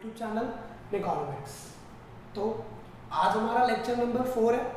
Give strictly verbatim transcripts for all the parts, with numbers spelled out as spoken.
YouTube channel economics. तो आज हमारा लेक्चर नंबर फोर है।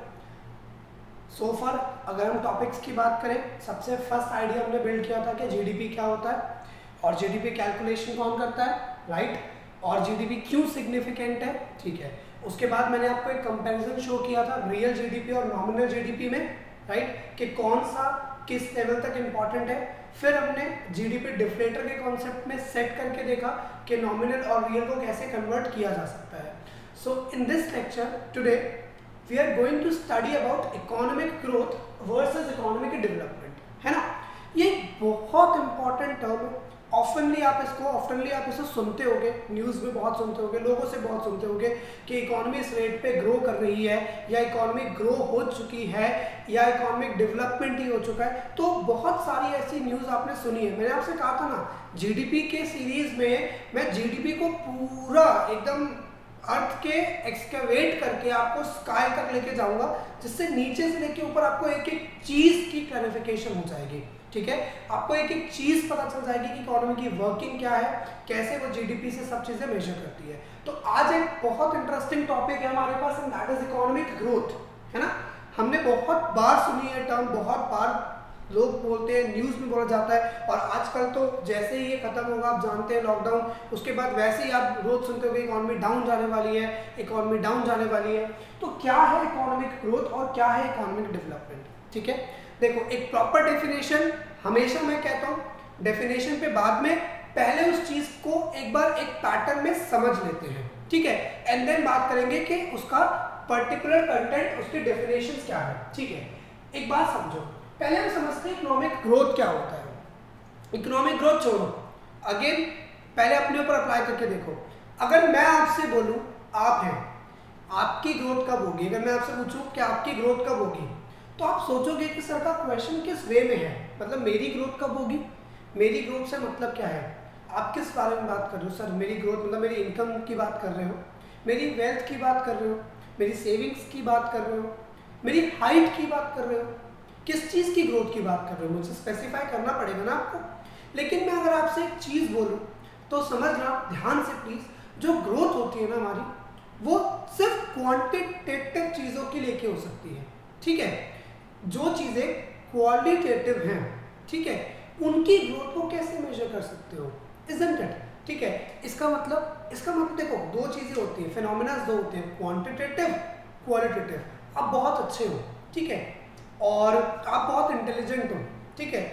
सो so फार अगर हम टॉपिक्स की बात करें, सबसे फर्स्ट आइडिया हमने बिल्ड किया था कि जीडीपी क्या होता है और जीडीपी कैलकुलेशन कौन करता है, राइट, और जीडीपी क्यों सिग्निफिकेंट है, ठीक है। उसके बाद मैंने आपको एक कंपैरिजन शो किया था रियल जीडीपी और नॉमिनल जीडीपी में, राइट, कि कौन सा किस लेवल तक इंपॉर्टेंट है। फिर हमने जीडीपी डिफ्लेटर के कॉन्सेप्ट में सेट करके देखा कि नॉमिनल और रियल को कैसे कन्वर्ट किया जा सकता है। So in this lecture today we are going to study about economic growth versus economic development, है ना। ये बहुत इंपॉर्टेंट टर्म है। ऑफनली आप इसको ऑफनली आप इसे सुनते होगे, न्यूज़ में बहुत सुनते होगे, लोगों से बहुत सुनते होगे कि इकोनॉमी इस रेट पे ग्रो कर रही है, या इकोनॉमी ग्रो हो चुकी है, या इकोनॉमिक डेवलपमेंट ही हो चुका है। तो बहुत सारी ऐसी न्यूज़ आपने सुनी है। मैंने आपसे कहा था ना, जीडीपी के सीरीज में मैं जीडीपी को पूरा एकदम अर्थ के एक्सकेवेट करके आपको स्काई तक लेके जाऊंगा, जिससे नीचे से लेके ऊपर आपको एक एक चीज की क्लैरिफिकेशन हो जाएगी, ठीक है। आपको एक एक चीज पता चल जाएगी कि इकोनॉमी की वर्किंग क्या है, कैसे वो जीडीपी से सब चीजें मेजर करती है। तो आज एक बहुत इंटरेस्टिंग टॉपिक है हमारे पास, and that is economic growth, है ना। हमने बहुत बार सुनी है टर्म, बहुत बार लोग बोलते हैं, न्यूज़ में बोला जाता है, और आजकल तो जैसे ही ये खत्म होगा, आप जानते हैं लॉकडाउन, उसके बाद वैसे ही आप रोज सुनते होंगे इकोनॉमी डाउन जाने वाली है, इकोनॉमी डाउन जाने वाली है। तो क्या है इकोनॉमिक ग्रोथ और क्या है इकोनॉमिक डेवलपमेंट, ठीक है। देखो, एक प्रॉपर डेफिनेशन हमेशा मैं कहता हूँ, डेफिनेशन पे बाद में, पहले उस चीज को एक बार एक पैटर्न में समझ लेते हैं, ठीक है, एंड देन बात करेंगे कि उसका पर्टिकुलर कंटेंट, उसकी डेफिनेशन क्या है, ठीक है। एक बात समझो, पहले हम समझते हैं इकोनॉमिक ग्रोथ क्या होता है। इकोनॉमिक ग्रोथ छोड़ो, अगेन पहले अपने ऊपर अप्लाई करके देखो। अगर मैं आपसे बोलूं आप हैं, आपकी ग्रोथ कब होगी, अगर मैं आपसे पूछूं कि आपकी ग्रोथ कब होगी, तो आप सोचोगे कि सर का क्वेश्चन किस वे में है, मतलब मेरी ग्रोथ कब होगी। मेरी ग्रोथ से मतलब क्या है, आप किस बारे में बात कर रहे हो। सर मेरी ग्रोथ मतलब मेरी इनकम की बात कर रहे हो, मेरी वेल्थ की बात कर रहे हो, मेरी सेविंग्स की बात कर रहे हो, मेरी हाइट की बात कर रहे हो, किस चीज की ग्रोथ की बात कर रहे हो, मुझे स्पेसिफाई करना पड़ेगा ना आपको। लेकिन मैं अगर आपसे एक चीज बोलूं तो समझना ध्यान से प्लीज, जो ग्रोथ होती है ना हमारी, वो सिर्फ क्वांटिटेटिव चीजों की लेके हो सकती है, ठीक है। जो चीजें क्वालिटेटिव हैं, ठीक है, उनकी ग्रोथ को कैसे मेजर कर सकते हो, इजंट इट, ठीक है। इसका मतलब इसका मतलब देखो, दो चीजें होती हैं, फिनोमेना दो होते हैं, क्वांटिटेटिव, क्वालिटेटिव। आप बहुत अच्छे हो, ठीक है, और आप बहुत इंटेलिजेंट हो, ठीक है।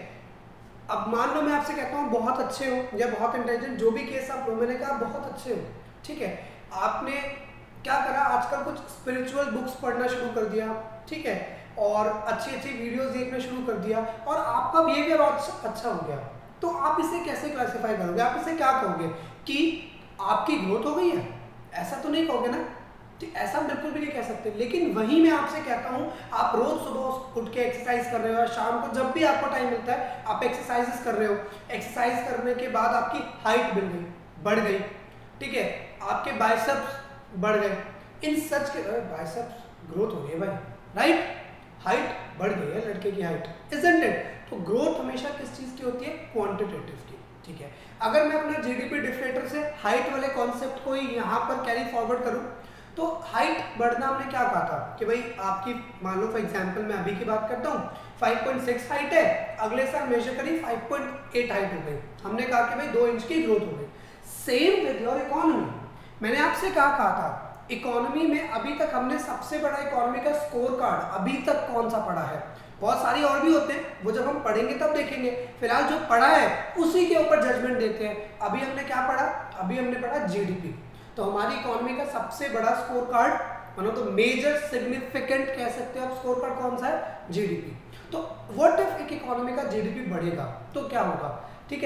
अब मान लो मैं आपसे कहता हूँ बहुत अच्छे हो या बहुत इंटेलिजेंट, जो भी केस आप लो, मैंने कहा बहुत अच्छे हो, ठीक है। आपने क्या करा, आजकल कुछ स्पिरिचुअल बुक्स पढ़ना शुरू कर दिया, ठीक है, और अच्छी अच्छी वीडियोस देखना शुरू कर दिया, और आपका बिहेवियर अच्छा हो गया। तो आप इसे कैसे क्लासिफाई करोगे, आप इसे क्या कहोगे कि आपकी ग्रोथ हो गई है, ऐसा तो नहीं कहोगे ना, ऐसा बिल्कुल भी नहीं कह सकते। लेकिन वही मैं आपसे कहता हूं, आप रोज सुबह उठ के एक्सरसाइज कर रहे हो, शाम को जब भी आपको टाइम मिलता है आप एक्सरसाइजेस कर रहे हो, एक्सरसाइज करने के बाद आपकी हाइट बढ़ गई बढ़ गई ठीक है, आपके बाइसेप्स बढ़ गए, इन सच के बाइसेप्स ग्रोथ हो गई भाई, राइट, हाइट बढ़ गई है लड़के की हाइट, इजंट इट। तो ग्रोथ हमेशा किस चीज की होती है, क्वांटिटेटिव की, ठीक है। अगर मैं अपना जीडीपी डिफ्लेटर से हाइट वाले कॉन्सेप्ट को यहाँ पर कैरी फॉरवर्ड करूँ, तो हाइट बढ़ना हमने क्या कहा था कि भाई आपकी, मान लो फॉर एग्जांपल मैं अभी की बात करता हूँ, फाइव पॉइंट सिक्स हाइट है, अगले साल मेजर करी फाइव पॉइंट एट हाइट हो गई, हमने कहा कि भाई दो इंच की ग्रोथ हो गई। सेम विद योर इकोनॉमी, मैंने आपसे क्या कहा था, इकोनॉमी में अभी तक हमने सबसे बड़ा इकोनॉमी का स्कोर कार्ड अभी तक कौन सा पढ़ा है। बहुत सारी और भी होते हैं, वो जब हम पढ़ेंगे तब देखेंगे, फिलहाल जो पढ़ा है उसी के ऊपर जजमेंट देते हैं। अभी हमने क्या पढ़ा, अभी हमने पढ़ा जीडीपी। तो हमारी इकोनॉमी का सबसे बड़ा score card, one of the major significant कह सकते हो आप स्कोर कार्ड कौन सा है, जीडीपी। तो व्हाट इफ एक इकोनॉमी का जीडीपी बढ़ेगा तो क्या होगा, ठीक है।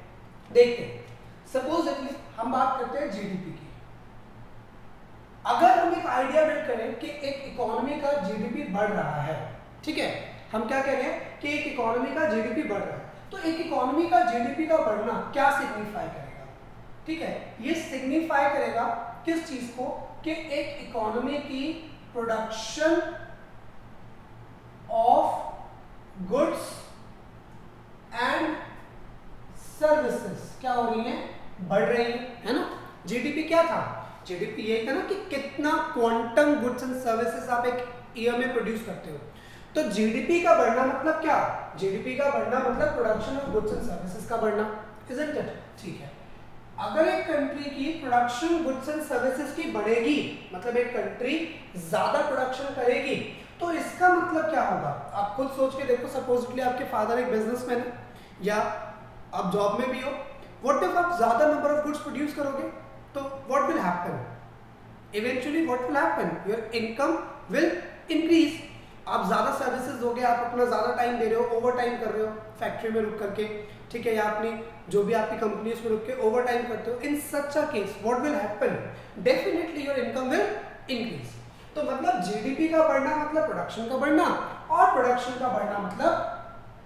देखते हैं, सपोज हम बात करते हैं जीडीपी की। अगर हम एक आइडिया बिल्ड करें कि एक इकोनॉमी का जीडीपी बढ़ रहा है, ठीक है, हम क्या कह रहे हैं कि एक इकोनॉमी का जीडीपी बढ़ रहा है, तो एक इकोनॉमी का जीडीपी का बढ़ना क्या सिग्निफाई करेगा, ठीक है। ये सिग्निफाई करेगा किस चीज को, कि एक इकोनॉमी की production of goods and services क्या हो रही है, बढ़ रही है, है ना। जीडीपी क्या था? जीडीपी यही था ना कि कितना क्वांटम गुड्स एंड सर्विसेज आप एक ईयर में प्रोड्यूस करते हो। तो जीडीपी का बढ़ना मतलब क्या? जीडीपी का बढ़ना मतलब production of goods and services का बढ़ना, इजंट इट? ठीक है, अगर एक कंट्री की प्रोडक्शन गुड्स एंड सर्विसेज की बढ़ेगी, मतलब एक कंट्री ज्यादा प्रोडक्शन करेगी, तो इसका मतलब क्या होगा? आप खुद सोच के देखो, सपोजिटली आपके फादर एक बिजनेसमैन है या आप जॉब में भी हो, व्हाट इफ आप ज्यादा नंबर ऑफ गुड्स प्रोड्यूस करोगे तो what will happen? Eventually what will happen? Your income will increase. आप ज्यादा सर्विसेज दोगे, आप अपना ज्यादा टाइम दे रहे हो, ओवर टाइम कर रहे हो फैक्ट्री में रुक करके, ठीक है, या अपनी जो भी आपकी कंपनी उसमें रुक के ओवर टाइम करते हो, in such a case what will happen? Definitely your income will increase. तो मतलब जीडीपी का बढ़ना मतलब प्रोडक्शन का बढ़ना, और प्रोडक्शन का बढ़ना मतलब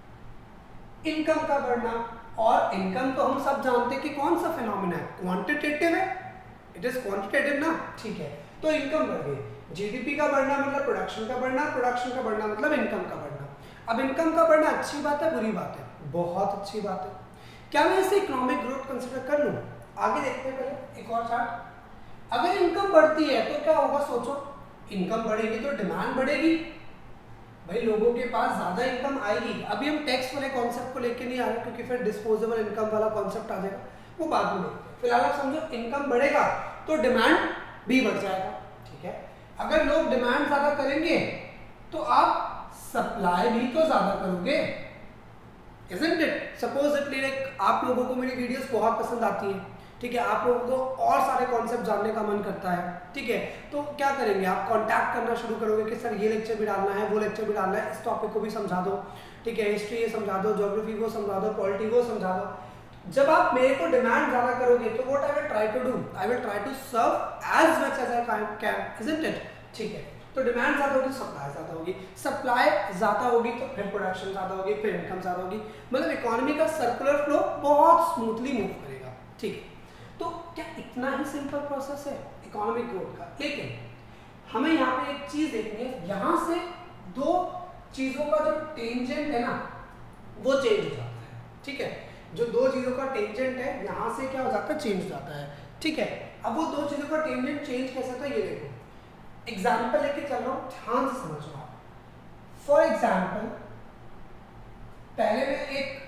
इनकम का बढ़ना। और इनकम तो हम सब जानते हैं कि कौन सा फिनोमिना है, क्वांटिटेटिव है, इट इज क्वांटिटेटिव ना, ठीक है। तो इनकम बढ़ गई, जीडीपी का बढ़ना मतलब प्रोडक्शन का बढ़ना, प्रोडक्शन का बढ़ना मतलब इनकम का बढ़ना। अब इनकम का बढ़ना अच्छी बात है बुरी बात है? बहुत अच्छी बात है। क्या मैं इसे इकोनॉमिक ग्रोथ कंसीडर कर लूं? आगे देखते हैं, पहले एक और चार्ट। अगर इनकम बढ़ती है तो क्या होगा? सोचो, इनकम बढ़ेगी तो डिमांड बढ़ेगी, भाई लोगों के पास ज्यादा इनकम आएगी। अभी हम टैक्स वाले कॉन्सेप्ट को लेके नहीं आ रहे क्योंकि फिर डिस्पोजेबल इनकम वाला कॉन्सेप्ट आ जाएगा, वो बाद में देखते हैं। फिलहाल आप समझो, इनकम बढ़ेगा तो डिमांड भी बढ़ जाएगा, ठीक है। अगर लोग डिमांड ज्यादा करेंगे तो आप सप्लाई भी तो ज्यादा करोगे, isn't it? Supposedly like आप लोगों को मेरी वीडियोस बहुत पसंद आती हैं, ठीक है, आप लोगों को और सारे कॉन्सेप्ट जानने का मन करता है, ठीक है, तो क्या करेंगे? आप कांटेक्ट करना शुरू करोगे कि सर ये लेक्चर भी डालना है, वो लेक्चर भी डालना है, इस टॉपिक को भी समझा दो, ठीक है, हिस्ट्री ये समझा दो, ज्योग्राफी को समझा दो, पॉलिटी को समझा दो। जब आप मेरे को डिमांड ज्यादा करोगे तो what I will try to do, I will try to serve as much as I can, isn't it? ठीक है, तो डिमांड ज्यादा होगी, सप्लाई ज्यादा होगी, सप्लाई ज्यादा होगी तो फिर प्रोडक्शन ज्यादा होगी, फिर इनकम ज्यादा होगी, मतलब इकोनॉमी का सर्कुलर फ्लो बहुत स्मूथली मूव करेगा, ठीक है। तो क्या इतना ही सिंपल प्रोसेस है इकोनॉमिक ग्रोथ का? लेकिन हमें यहाँ पे एक चीज देखनी है, यहाँ से दो चीजों का जो टेंजेंट है ना वो चेंज हो जाता है, ठीक है, जो दो चीजों का टेंजेंट है यहाँ से क्या हो जाता है? चेंज हो जाता है, ठीक है। अब वो दो चीजों का टेंजेंट चेंज कैसे होता है ये देखो, एग्जाम्पल लेके चल रहा हूं, ध्यान से समझो आप। फॉर एग्जाम्पल, पहले मैं एक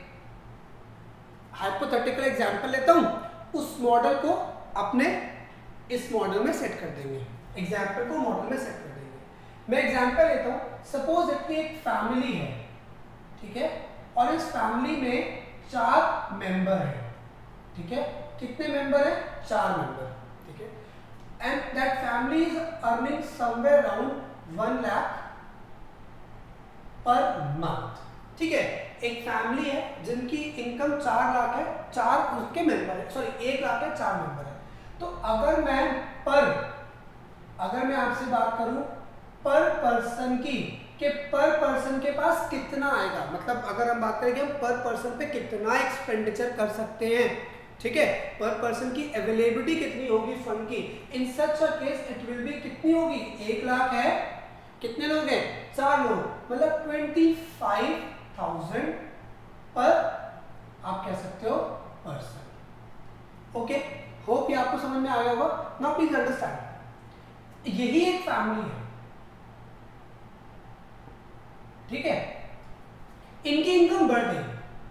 हाइपोथेटिकल एग्जाम्पल लेता हूं, उस मॉडल को अपने इस मॉडल में सेट कर देंगे, एग्जाम्पल को मॉडल में सेट कर देंगे। मैं एग्जाम्पल लेता हूं, सपोज इतनी एक फैमिली है, ठीक है, और इस फैमिली में चार मेंबर हैं, ठीक है, कितने मेंबर हैं? चार मेंबर, ठीक है, and that family is earning somewhere around one lakh per month, ठीक है। एक फैमिली है जिनकी इनकम चार लाख है, चार उसके मेंबर है, सॉरी एक लाख है, चार मेंबर है। तो अगर मैं पर अगर मैं आपसे बात करूं पर पर्सन की, कि पर पर्सन के पास कितना आएगा, मतलब अगर हम बात करें कि हम पर पर्सन पे कितना एक्सपेंडिचर कर सकते हैं, ठीक है, पर पर्सन की अवेलेबिलिटी कितनी होगी फंड की, in such a case it will be कितनी होगी? एक लाख है, कितने लोग हैं? चार लोग, मतलब ट्वेंटी फाइव थाउजेंड पर आप कह सकते हो पर्सन। ओके, होप ये आपको समझ में आ गया होगा। नाउ प्लीज अंडरस्टैंड, यही एक फैमिली है, ठीक है, इनकी इनकम बढ़ गई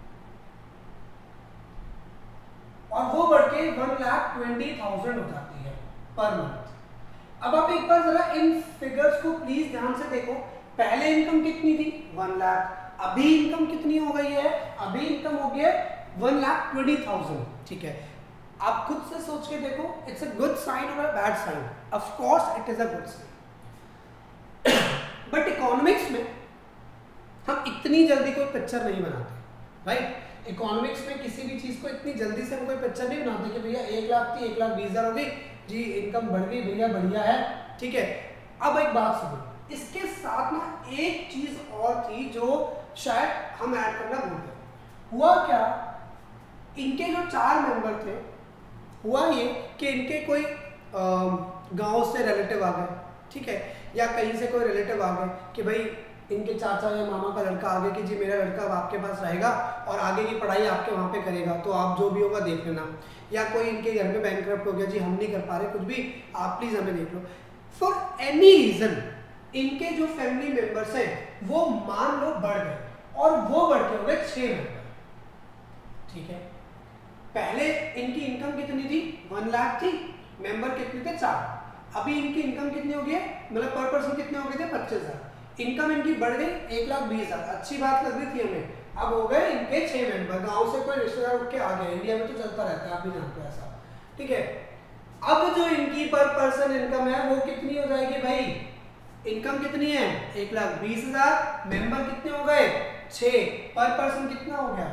और वो बढ़ के वन लाख ट्वेंटी थाउजेंड हो जाती है पर मंथ। अब आप एक बार जरा इन फिगर्स को प्लीज ध्यान से देखो, पहले इनकम कितनी थी? वन लाख, अभी इनकम कितनी हो गई है? अभी इनकम हो गई है वन लाख ट्वेंटी थाउजेंड, ठीक है। आप खुद से सोच के देखो, इट्स अ गुड साइन और a bad sign? Of course it is a good sign, but economics में हम इतनी जल्दी कोई पिक्चर नहीं बनाते, राइट। इकोनॉमिक्स में किसी भी चीज को इतनी जल्दी से हम कोई पिक्चर नहीं बनाते कि भैया एक लाख थी, एक लाख बीस हजार हो गई जी, इनकम बढ़ गई भैया, बढ़िया है, ठीक है। अब एक बात सुनो, इसके साथ ना एक चीज और थी जो शायद हम ऐड करना भूल गए। हुआ क्या, इनके जो चार मेंबर थे, हुआ ये कि इनके कोई गांव से रिलेटिव आ गए, ठीक है, या कहीं से कोई रिलेटिव आ गए कि भाई इनके चाचा या मामा का लड़का आगे कि जी मेरा लड़का अब आपके पास रहेगा और आगे की पढ़ाई आपके वहाँ पे करेगा, तो आप जो भी होगा देख लेना। या कोई इनके घर में बैंकक्रप्ट हो गया, जी हम नहीं कर पा रहे कुछ भी, आप प्लीज हमें देख लो। फॉर एनी रीजन इनके जो फैमिली मेंबर्स हैं वो मान लो बढ़ गए और वो बढ़ के हो गए छह मेंबर, ठीक है। पहले इनकी इनकम कितनी थी, वन लाख थी, मेंबर कितने थे, चार। अभी इनकी इनकम कितनी हो गई है, मतलब पर पर्सन कितने हो गए थे, पच्चीस हजार। इनकम इनकी बढ़ गई एक लाख बीस हजार, अच्छी बात लग रही थी हमें। अब हो गए इनके छह मेंबर, गांव से कोई रिश्तेदार उठ के आ गए, इंडिया में तो चलता रहता है, आप भी जानते हो ऐसा, ठीक है। अब जो इनकी पर पर्सन इनकम है वो कितनी हो जाएगी भाई, इनकम कितनी है, एक लाख बीस हजार, मेंबर कितने हो गए, छह, पर पर्सन कितना हो गया,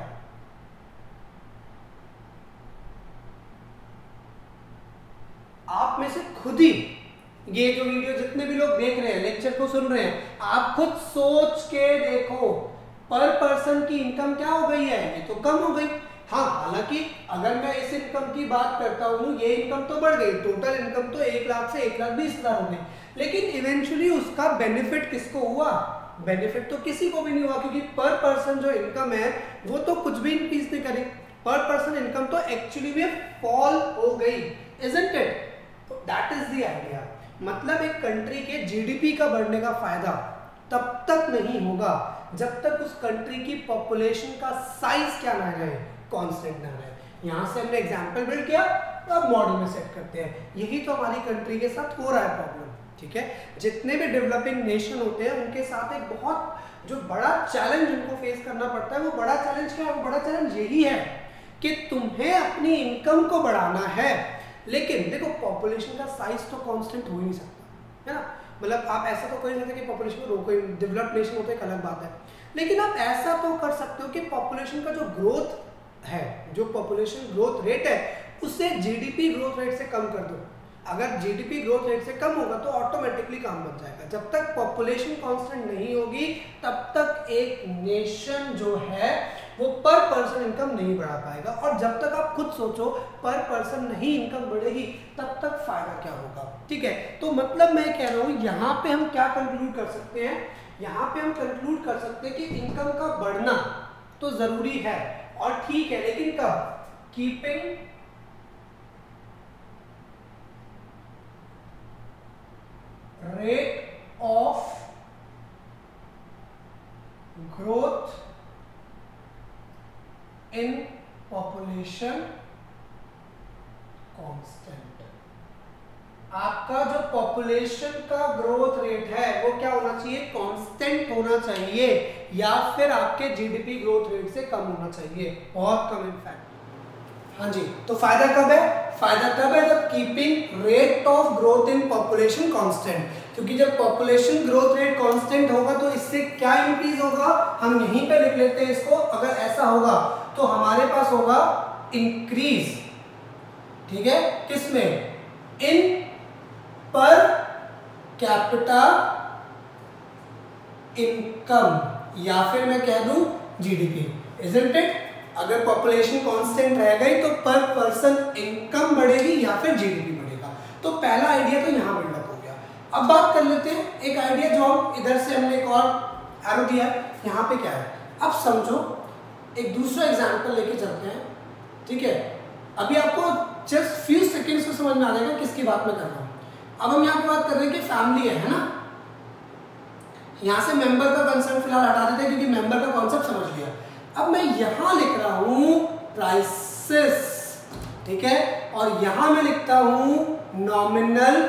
आप में से खुद ही, ये जो वीडियो जितने भी लोग देख रहे हैं, लेक्चर को सुन रहे हैं, आप खुद सोच के देखो पर पर्सन की इनकम क्या हो गई है, ये तो कम हो गई। हाँ, हालांकि अगर मैं इस इनकम की बात करता हूँ, ये इनकम तो बढ़ गई, टोटल इनकम तो एक लाख से एक लाख बीस हजार हो गई, लेकिन इवेंचुअली उसका बेनिफिट किसको हुआ, बेनिफिट तो किसी को भी नहीं हुआ, क्योंकि पर पर्सन जो इनकम है वो तो कुछ भी इंक्रीज नहीं करे, पर पर्सन इनकम तो एक्चुअली में फॉल हो गई, इजंट इट। तो दैट इज द आइडिया। मतलब एक कंट्री के जीडीपी का बढ़ने का फायदा तब तक नहीं होगा जब तक उस कंट्री की पॉपुलेशन का साइज क्या ना रहे, कांस्टेंट ना रहे। यहां से हमने एग्जांपल बिल्ड किया, अब मॉडल में सेट करते हैं। यही तो हमारी कंट्री के साथ हो रहा है प्रॉब्लम, ठीक है। जितने भी डेवलपिंग नेशन होते हैं उनके साथ एक बहुत जो बड़ा चैलेंज उनको फेस करना पड़ता है, वो बड़ा चैलेंज क्या है, वो बड़ा चैलेंज यही है कि तुम्हें अपनी इनकम को बढ़ाना है, लेकिन देखो पॉपुलेशन का साइज तो कांस्टेंट हो ही नहीं सकता, है ना। मतलब आप ऐसा तो कोई नहीं सकते कि पॉपुलेशन को रोको, डेवलप्ड नेशन होता है एक अलग बात है, लेकिन आप ऐसा तो कर सकते हो कि पॉपुलेशन का जो ग्रोथ है, जो पॉपुलेशन ग्रोथ रेट है, उसे जीडीपी ग्रोथ रेट से कम कर दो। अगर जीडीपी ग्रोथ रेट से कम होगा तो ऑटोमेटिकली काम बन जाएगा। जब तक पॉपुलेशन कांस्टेंट नहीं होगी तब तक एक नेशन जो है वो पर पर्सन इनकम नहीं बढ़ा पाएगा, और जब तक आप खुद सोचो पर पर्सन नहीं इनकम बढ़ेगी तब तक फायदा क्या होगा, ठीक है। तो मतलब मैं कह रहा हूं यहाँ पे हम क्या कंक्लूड कर सकते हैं, यहाँ पे हम कंक्लूड कर सकते हैं कि इनकम का बढ़ना तो जरूरी है और ठीक है, लेकिन कब, keeping rate of growth in population constant। आपका जो पॉपुलेशन का ग्रोथ रेट है वो क्या होना चाहिए, कांस्टेंट होना चाहिए, या फिर आपके जीडीपी ग्रोथ रेट से कम होना चाहिए, बहुत कम इनफैक्ट। हाँ जी, तो फायदा कब है, फायदा तब है जब keeping rate of growth in population constant, क्योंकि जब पॉपुलेशन ग्रोथ रेट कांस्टेंट होगा तो इससे क्या इंक्रीज होगा, हम यहीं पे लिख लेते हैं इसको। अगर ऐसा होगा तो हमारे पास होगा इंक्रीज, ठीक है, किसमें, इन पर कैपिटा इनकम, या फिर मैं कह दूं जीडीपी, इजंट इट। अगर पॉपुलेशन कांस्टेंट रह गई तो पर पर्सन इनकम बढ़ेगी या फिर जीडीपी बढ़ेगा। तो पहला आइडिया तो यहां बिल्डअप हो गया। अब बात कर लेते हैं एक आइडिया जो हम इधर से हमने एक और एरो दिया, यहाँ पे क्या है। अब समझो एक दूसरा एग्जांपल लेके चलते हैं, ठीक है। अभी आपको जस्ट फ्यू सेकेंड्स में समझ में आ जाएगा किसकी बात मैं कर रहा हूँ। अब हम यहाँ पे बात कर रहे हैं कि फैमिली है, है ना। यहाँ से मेंबर का कंसेप्ट फिलहाल हटा देते हैं क्योंकि मेंबर का कॉन्सेप्ट समझ लिया। अब मैं यहां लिख रहा हूं प्राइसेस, ठीक है, और यहां मैं लिखता हूं नॉमिनल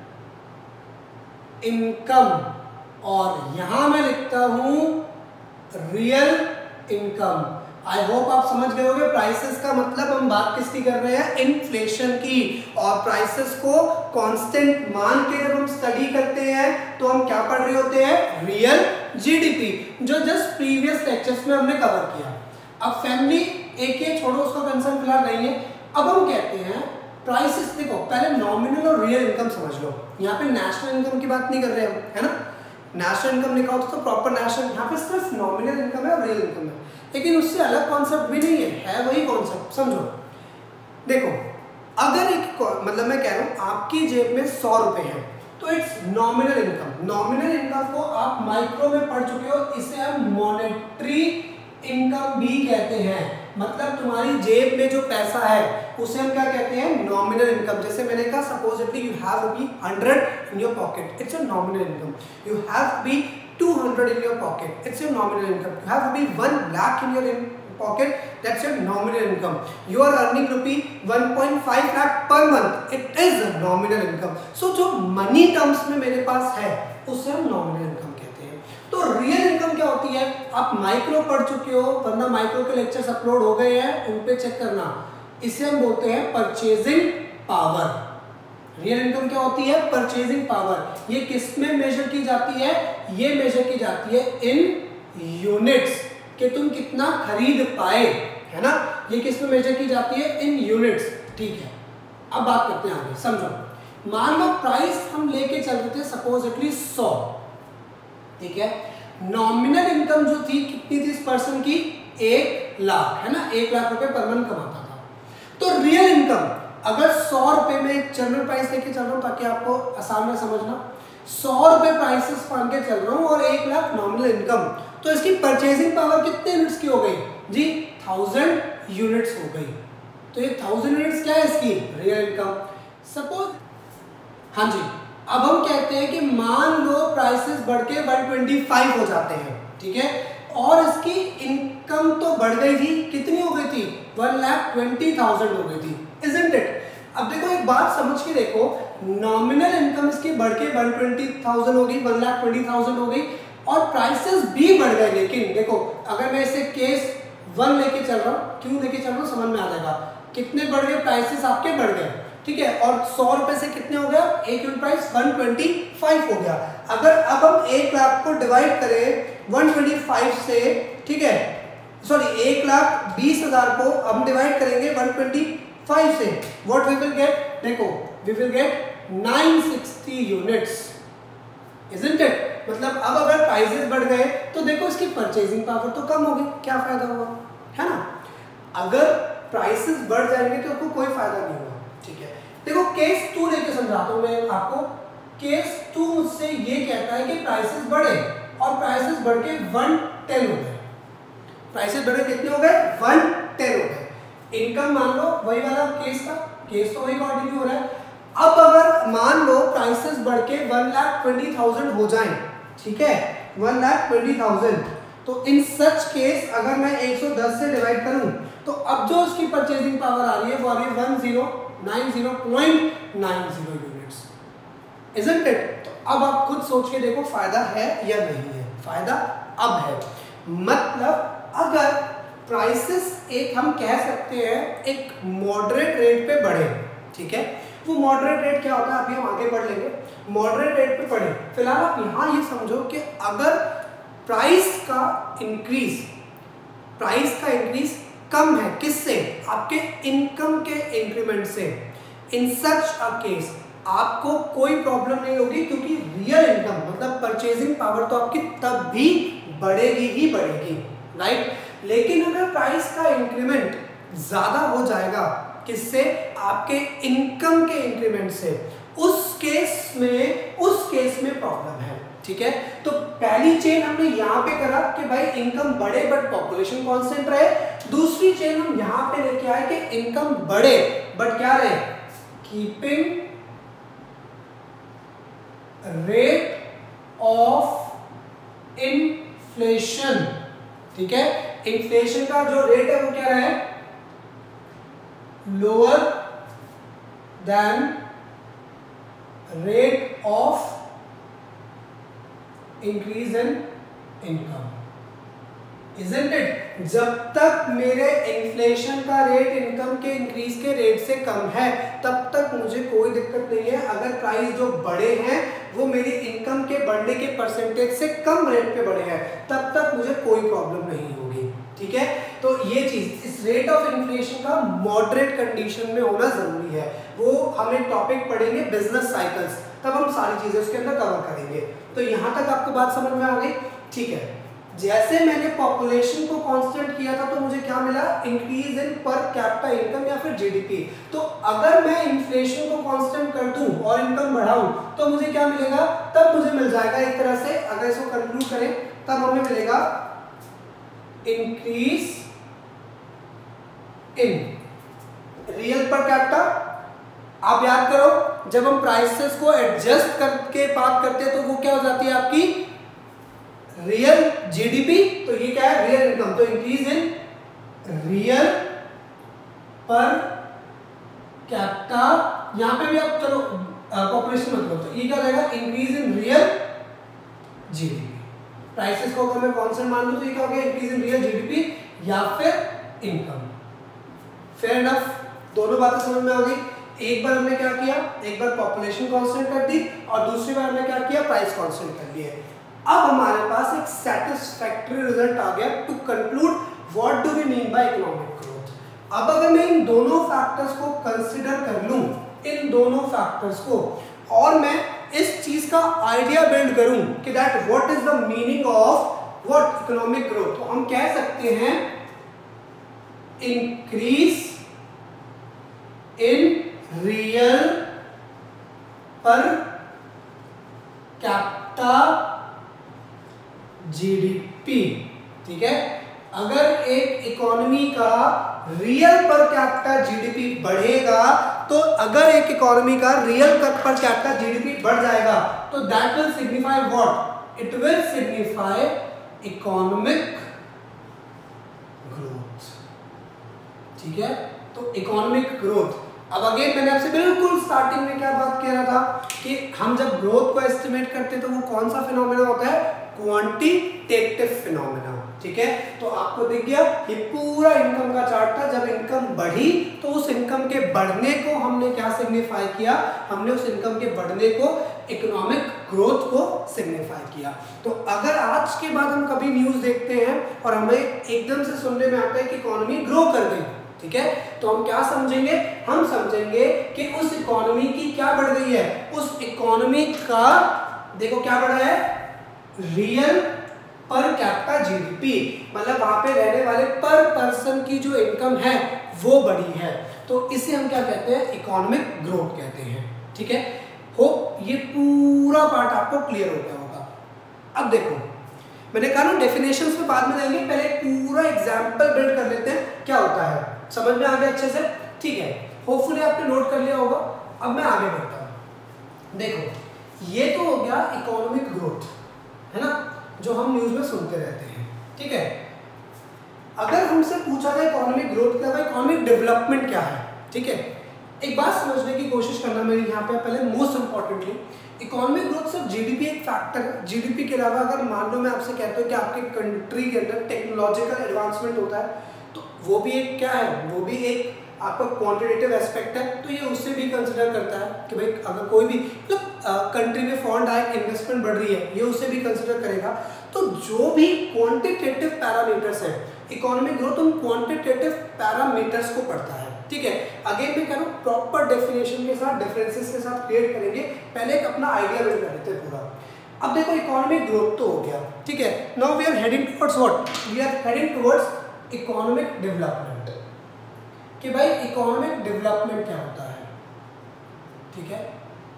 इनकम, और यहां मैं लिखता हूं रियल इनकम। आई होप आप समझ गए होंगे प्राइसेस का मतलब हम बात किसकी कर रहे हैं, इन्फ्लेशन की। और प्राइसेस को कांस्टेंट मान के जब हम स्टडी करते हैं तो हम क्या पढ़ रहे होते हैं, रियल जीडीपी, जो जस्ट प्रीवियस लेक्चर्स में हमने कवर किया। अब फैमिली एक ये छोड़ो, उसका कंसर्न फिलहाल नहीं है। अब हम कहते हैं प्राइसेस, देखो पहले नॉमिनल और रियल इनकम समझ लो। यहाँ पे नेशनल इनकम की बात नहीं कर रहे हम, है ना। नेशनल इनकम लिखा होता तो प्रॉपर नेशनल, यहाँ पे सिर्फ नॉमिनल इनकम है और रियल इनकम है, लेकिन उससे अलग कॉन्सेप्ट भी नहीं है, है वही कॉन्सेप्ट। समझो, देखो अगर एक, मतलब मैं कह रहा हूँ आपकी जेब में सौ रुपए हैं तो it's nominal income. Nominal income को आप माइक्रो में पढ़ चुके हो, इसे हम मॉनेटरी इनकम भी कहते हैं। मतलब तुम्हारी जेब में जो पैसा है उसे हम क्या कहते हैं, नॉमिनल इनकम। जैसे मैंने कहा supposedly you have be hundred in your pocket, it's a nominal income. You have be two hundred in your pocket, it's your nominal income. You have be one lakh in your pocket, that's your nominal income. You are earning rupee one point five lakh per month, it is a nominal income. So जो money terms में मेरे पास है उसे हम nominal income कहते हैं। तो real income क्या होती है, आप माइक्रो पढ़ चुके हो, वरना माइक्रो के लेक्चर्स अपलोड हो गए हैं, उन पे चेक करना। इसे हम बोलते हैं परचेजिंग पावर। रियल इनकम क्या होती है, परचेजिंग पावर। ये किस में मेजर की जाती है, ये मेजर की जाती है इन यूनिट्स, कि तुम कितना खरीद पाए, है ना। ये किस में मेजर की जाती है, इन यूनिट्स। ठीक है, अब बात करते हैं आगे, समझो। मान लो प्राइस हम लेके चल रहे थे सपोजिटली सौ, ठीक है। नॉमिनल इनकम जो थी कितनी थी इस पर्सन की, एक लाख, है ना, एक लाख रुपए पर मंथ कमाता था। तो रियल इनकम अगर सौ रुपए में एक जनरल प्राइस लेके चल रहा हूं ताकि आपको आसान में समझना, सौ रुपए प्राइसेस मान के चल रहा हूं और एक लाख नॉमिनल इनकम, तो इसकी परचेजिंग पावर कितने यूनिट्स की हो गई जी, थाउजेंड यूनिट्स हो गई। तो ये थाउजेंड यूनिट्स क्या है इसकी, रियल इनकम। सपोज, हाँ जी, अब हम कहते हैं कि मान लो प्राइसेस बढ़ के वन ट्वेंटी फाइव हो जाते हैं, ठीक है, और इसकी इनकम तो बढ़ गई थी, कितनी हो गई थी, वन लाख ट्वेंटी थाउजेंड हो गई थी, इजंट इट। अब देखो एक बात समझ के देखो, नॉमिनल इनकम इसकी बढ़ के वन ट्वेंटी थाउजेंड हो गई, वन लाख ट्वेंटी थाउजेंड हो गई, और प्राइसेस भी बढ़ गए। लेकिन देखो अगर मैं इसे केस वन लेके चल रहा हूँ, क्यों लेके चल रहा हूँ समझ में आ जाएगा, कितने बढ़ गए, प्राइसेस आपके बढ़ गए, ठीक है, और सौ रुपए से कितने हो गया, एक unit price one twenty five हो गया। अगर अब हम एक लाख को डिवाइड करें वन ट्वेंटी फाइव से, ठीक है, सॉरी एक लाख बीस हजार को हम डिवाइड करेंगे वन ट्वेंटी फाइव से, व्हाट वी विल गेट, देखो we will get nine sixty units, isn't it. मतलब अब अगर प्राइसेस बढ़ गए तो देखो इसकी परचेजिंग पावर तो कम होगी, क्या फायदा हुआ, है ना। अगर प्राइसेस बढ़ जाएंगे तो आपको कोई फायदा नहीं होगा, ठीक है। देखो केस टू लेके समझाता हूं मैं आपको। केस टू मुझसे ये कहता है कि प्राइसेस बढ़े और प्राइसेस बढ़ के वन टेन हो गए, प्राइसेस बढ़े कितने हो गए, वन टेन हो गए। इनकम मान लो वही वाला केस था, केस तो वही कंटिन्यू हो रहा है। अब अगर मान लो प्राइसेस बढ़ के वन लाख ट्वेंटी थाउजेंड हो जाएं, ठीक है, वन लाख ट्वेंटी थाउजेंड, तो इन सच केस अगर मैं एक सौ दस से डिवाइड करूं तो अब जो उसकी परचेजिंग पावर आ रही है वो आ रही है one zero nine zero point nine zero units, isn't it. तो अब आप खुद सोच के देखो फायदा है या नहीं है, फायदा अब है। मतलब अगर प्राइसेस एक हम कह सकते हैं एक मॉडरेट रेट पे बढ़े, ठीक है, वो मॉडरेट रेट क्या होता है अभी हम आगे पढ़ लेंगे, मॉडरेट रेट पे पढ़े। फिलहाल आप यहाँ ये समझो कि अगर प्राइस का इंक्रीज प्राइस का इंक्रीज कम है, किससे, आपके इनकम के इंक्रीमेंट से, इन सच अ केस आपको कोई प्रॉब्लम नहीं होगी, क्योंकि रियल इनकम मतलब परचेजिंग पावर तो आपकी तब भी बढ़ेगी ही बढ़ेगी, राइट। लेकिन अगर प्राइस का इंक्रीमेंट ज्यादा हो जाएगा, किससे, आपके इनकम के इंक्रीमेंट से, उस केस में उस केस में प्रॉब्लम है, ठीक है। तो पहली चेन हमने यहां पे करा कि भाई इनकम बढ़े बट पॉपुलेशन कांस्टेंट रहे। दूसरी चेन हम यहां पे लेके आए कि इनकम बढ़े बट क्या रहे, कीपिंग रेट ऑफ इन्फ्लेशन, ठीक है। इन्फ्लेशन का जो रेट है वो क्या रहे, lower than rate of increase in income, isn't it. जब तक मेरे इन्फ्लेशन का रेट इनकम के इंक्रीज के रेट से कम है तब तक मुझे कोई दिक्कत नहीं है। अगर प्राइस जो बढ़े हैं वो मेरी इनकम के बढ़ने के परसेंटेज से कम रेट पे बढ़े हैं तब तक मुझे कोई प्रॉब्लम नहीं होगी, ठीक है। तो ये चीज, इस रेट ऑफ इन्फ्लेशन का मॉडरेट कंडीशन में होना जरूरी है। वो हम एक टॉपिक पढ़ेंगे बिजनेस साइकिल्स, तब हम सारी चीजें उसके अंदर कवर करेंगे। तो यहां तक आपको बात समझ में आ गई, ठीक है। जैसे मैंने पॉपुलेशन को कांस्टेंट किया था तो मुझे क्या मिला, increase in per capita income या फिर जीडीपी। तो अगर मैं इन्फ्लेशन को कांस्टेंट कर दूं और इनकम बढ़ाऊं तो मुझे क्या मिलेगा, तब मुझे मिल जाएगा एक तरह से, अगर इसको कंक्लूड करें तब हमें मिलेगा increase in real per capita. आप याद करो जब हम प्राइसेस को एडजस्ट करके बात करते हैं तो वो क्या हो जाती है आपकी रियल जीडीपी, तो ये क्या है रियल इनकम। तो increase in real per capita, यहां पे भी आप चलो पॉपुलेशन मत लो, तो ये क्या हो जाएगा increase in real GDP. Prices को अगर मैं कांस्टेंट मान लूं तो ये क्या हो गया इंक्रीज इन रियल जीडीपी या फिर इनकम। फेयर इनफ, दोनों बातें समझ में आ गई। एक बार हमने क्या किया, एक बार पॉपुलेशन कांस्टेंट कर दी और दूसरी बार हमने क्या किया, प्राइस कांस्टेंट कर दिए। अब हमारे पास एक सैटिस्फैक्टरी रिजल्ट आ गया to conclude what do we mean by economic growth. अब अगर मैं इन दोनों फैक्टर्स को कंसीडर कर लूं, इन दोनों फैक्टर्स को, और मैं इस चीज का आइडिया बिल्ड करूं कि that what is the meaning of what economic growth, तो हम कह सकते हैं increase in real per capita GDP. ठीक है, अगर एक इकोनॉमी का रियल पर कैपिटा जीडीपी बढ़ेगा, तो अगर एक इकोनॉमी का रियल पर कैपिटा जीडीपी बढ़ जाएगा तो that will signify what, it will signify economic growth. ठीक है, तो इकोनॉमिक ग्रोथ। अब अगेन मैंने आपसे बिल्कुल स्टार्टिंग में क्या बात कह रहा था कि हम जब ग्रोथ को एस्टिमेट करते हैं तो वो कौन सा फिनोमेना होता है, क्वांटिटेटिव फिनोमेना। ठीक है, तो आपको दिख गया ये पूरा इनकम का चार्ट था। जब इनकम बढ़ी तो उस इनकम के बढ़ने को हमने क्या सिग्निफाई किया, हमने उस इनकम के बढ़ने को इकोनॉमिक ग्रोथ को सिग्निफाई किया। तो अगर आज के बाद हम कभी न्यूज देखते हैं और हमें एकदम से सुनने में आता है कि इकोनॉमी ग्रो कर गई, ठीक है, तो हम क्या समझेंगे, हम समझेंगे कि उस इकोनॉमी की क्या बढ़ गई है, उस इकोनॉमी का देखो क्या बढ़ा है, रियल पर कैपिटा जीडीपी, मतलब वहां पे रहने वाले पर पर्सन की जो इनकम है वो बढ़ी है। तो इसे हम क्या कहते हैं, इकोनॉमिक ग्रोथ कहते हैं। ठीक है, होप ये पूरा पार्ट आपको क्लियर हो गया होगा। अब देखो मैंने कहा ना डेफिनेशंस में बाद में जाएंगे, पहले पूरा एग्जांपल बिल्ड कर लेते हैं क्या होता है। समझ में आ गया अच्छे से? ठीक है, होपफुली आपने नोट कर लिया होगा। अब मैं आगे बढ़ता हूं। देखो ये तो हो गया इकोनॉमिक ग्रोथ, है ना, जो हम न्यूज में सुनते रहते हैं। ठीक है, अगर हमसे पूछा जाए इकोनॉमिक ग्रोथ क्या है, इकोनॉमिक डेवलपमेंट क्या है, ठीक है, एक बात समझने की कोशिश करना मेरी यहाँ पे पहले मोस्ट इंपॉर्टेंटली, इकोनॉमिक ग्रोथ सिर्फ जीडीपी एक फैक्टर है। जीडीपी के अलावा अगर मान लो मैं आपसे कहता हूँ कि आपके कंट्री के अंदर टेक्नोलॉजिकल एडवांसमेंट होता है तो वो भी एक क्या है, वो भी एक आपका क्वांटिटेटिव एस्पेक्ट है। तो ये उससे भी कंसिडर करता है कि भाई अगर कोई भी मतलब कंट्री में फॉरेन डायरेक्ट इन्वेस्टमेंट बढ़ रही है, ये उससे भी कंसिडर करेगा। तो जो भी क्वांटिटेटिव पैरामीटर्स है, इकोनॉमिक ग्रोथ उन क्वांटिटेटिव पैरामीटर्स को पढ़ता है। ठीक है, अगेन मैं कह रहा हूँ प्रॉपर डेफिनेशन के साथ, डिफरेंसेस के साथ क्रिएट करेंगे। पहले एक अपना आइडिया बिल्ड कर लेते हैं पूरा। अब देखो इकोनॉमिक ग्रोथ तो हो गया, ठीक है, now we are heading towards what, we are heading towards economic development, कि भाई इकोनॉमिक डेवलपमेंट क्या होता है। ठीक है,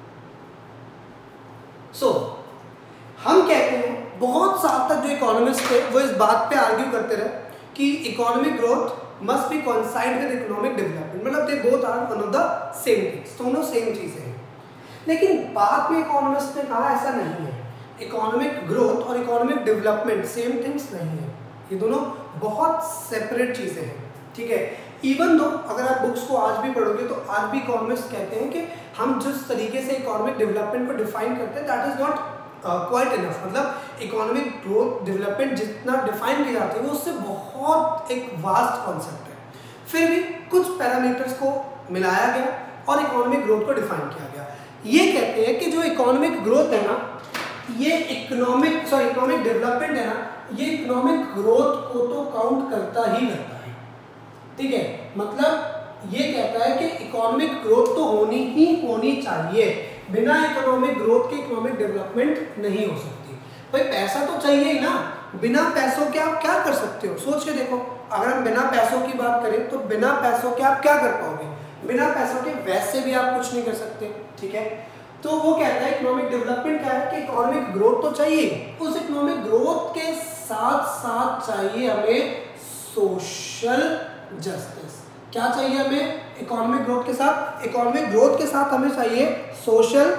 सो so, हम कहते हैं बहुत साल तक जो इकोनॉमिस्ट थे वो इस बात पे आर्ग्यू करते रहे कि economic growth must be coincide with economic development, मतलब they both are one of the same things, दोनों सेम चीजें हैं। लेकिन बाद में इकोनॉमिस्ट ने कहा ऐसा नहीं है, इकोनॉमिक ग्रोथ और इकोनॉमिक डेवलपमेंट सेम थिंग्स नहीं है, ये दोनों बहुत सेपरेट चीजें हैं। ठीक है, इवन दो अगर आप बुक्स को आज भी पढ़ोगे तो आज भी इकोनॉमिस्ट कहते हैं कि हम जिस तरीके से इकोनॉमिक डेवलपमेंट को डिफाइन करते हैं that is not quite enough, मतलब इकोनॉमिक ग्रोथ डेवलपमेंट जितना डिफाइन की जाती है वो उससे बहुत एक वास्ट कॉन्सेप्ट है। फिर भी कुछ पैरामीटर्स को मिलाया गया और इकोनॉमिक ग्रोथ को डिफाइन किया गया। ये कहते हैं कि जो इकोनॉमिक ग्रोथ है ना, ये इकोनॉमिक सॉरी इकोनॉमिक डेवलपमेंट है ना, ये इकोनॉमिक ग्रोथ को तो काउंट करता ही करता है। ठीक है, मतलब ये कहता है कि इकोनॉमिक ग्रोथ तो होनी ही होनी चाहिए, बिना इकोनॉमिक ग्रोथ के इकोनॉमिक डेवलपमेंट नहीं हो सकती। भाई पैसा तो चाहिए ही ना, बिना पैसों के आप क्या कर सकते हो, सोच के देखो। अगर हम बिना पैसों की बात करें तो बिना पैसों के आप क्या कर पाओगे? बिना पैसों के वैसे भी आप कुछ नहीं कर सकते, ठीक है। तो वो कहता है इकोनॉमिक डेवलपमेंट क्या है कि इकोनॉमिक ग्रोथ तो चाहिए, उस इकोनॉमिक ग्रोथ के साथ साथ चाहिए हमें सोशल जस्टिस। क्या चाहिए हमें इकोनॉमिक ग्रोथ के साथ? इकोनॉमिक ग्रोथ के साथ हमें चाहिए सोशल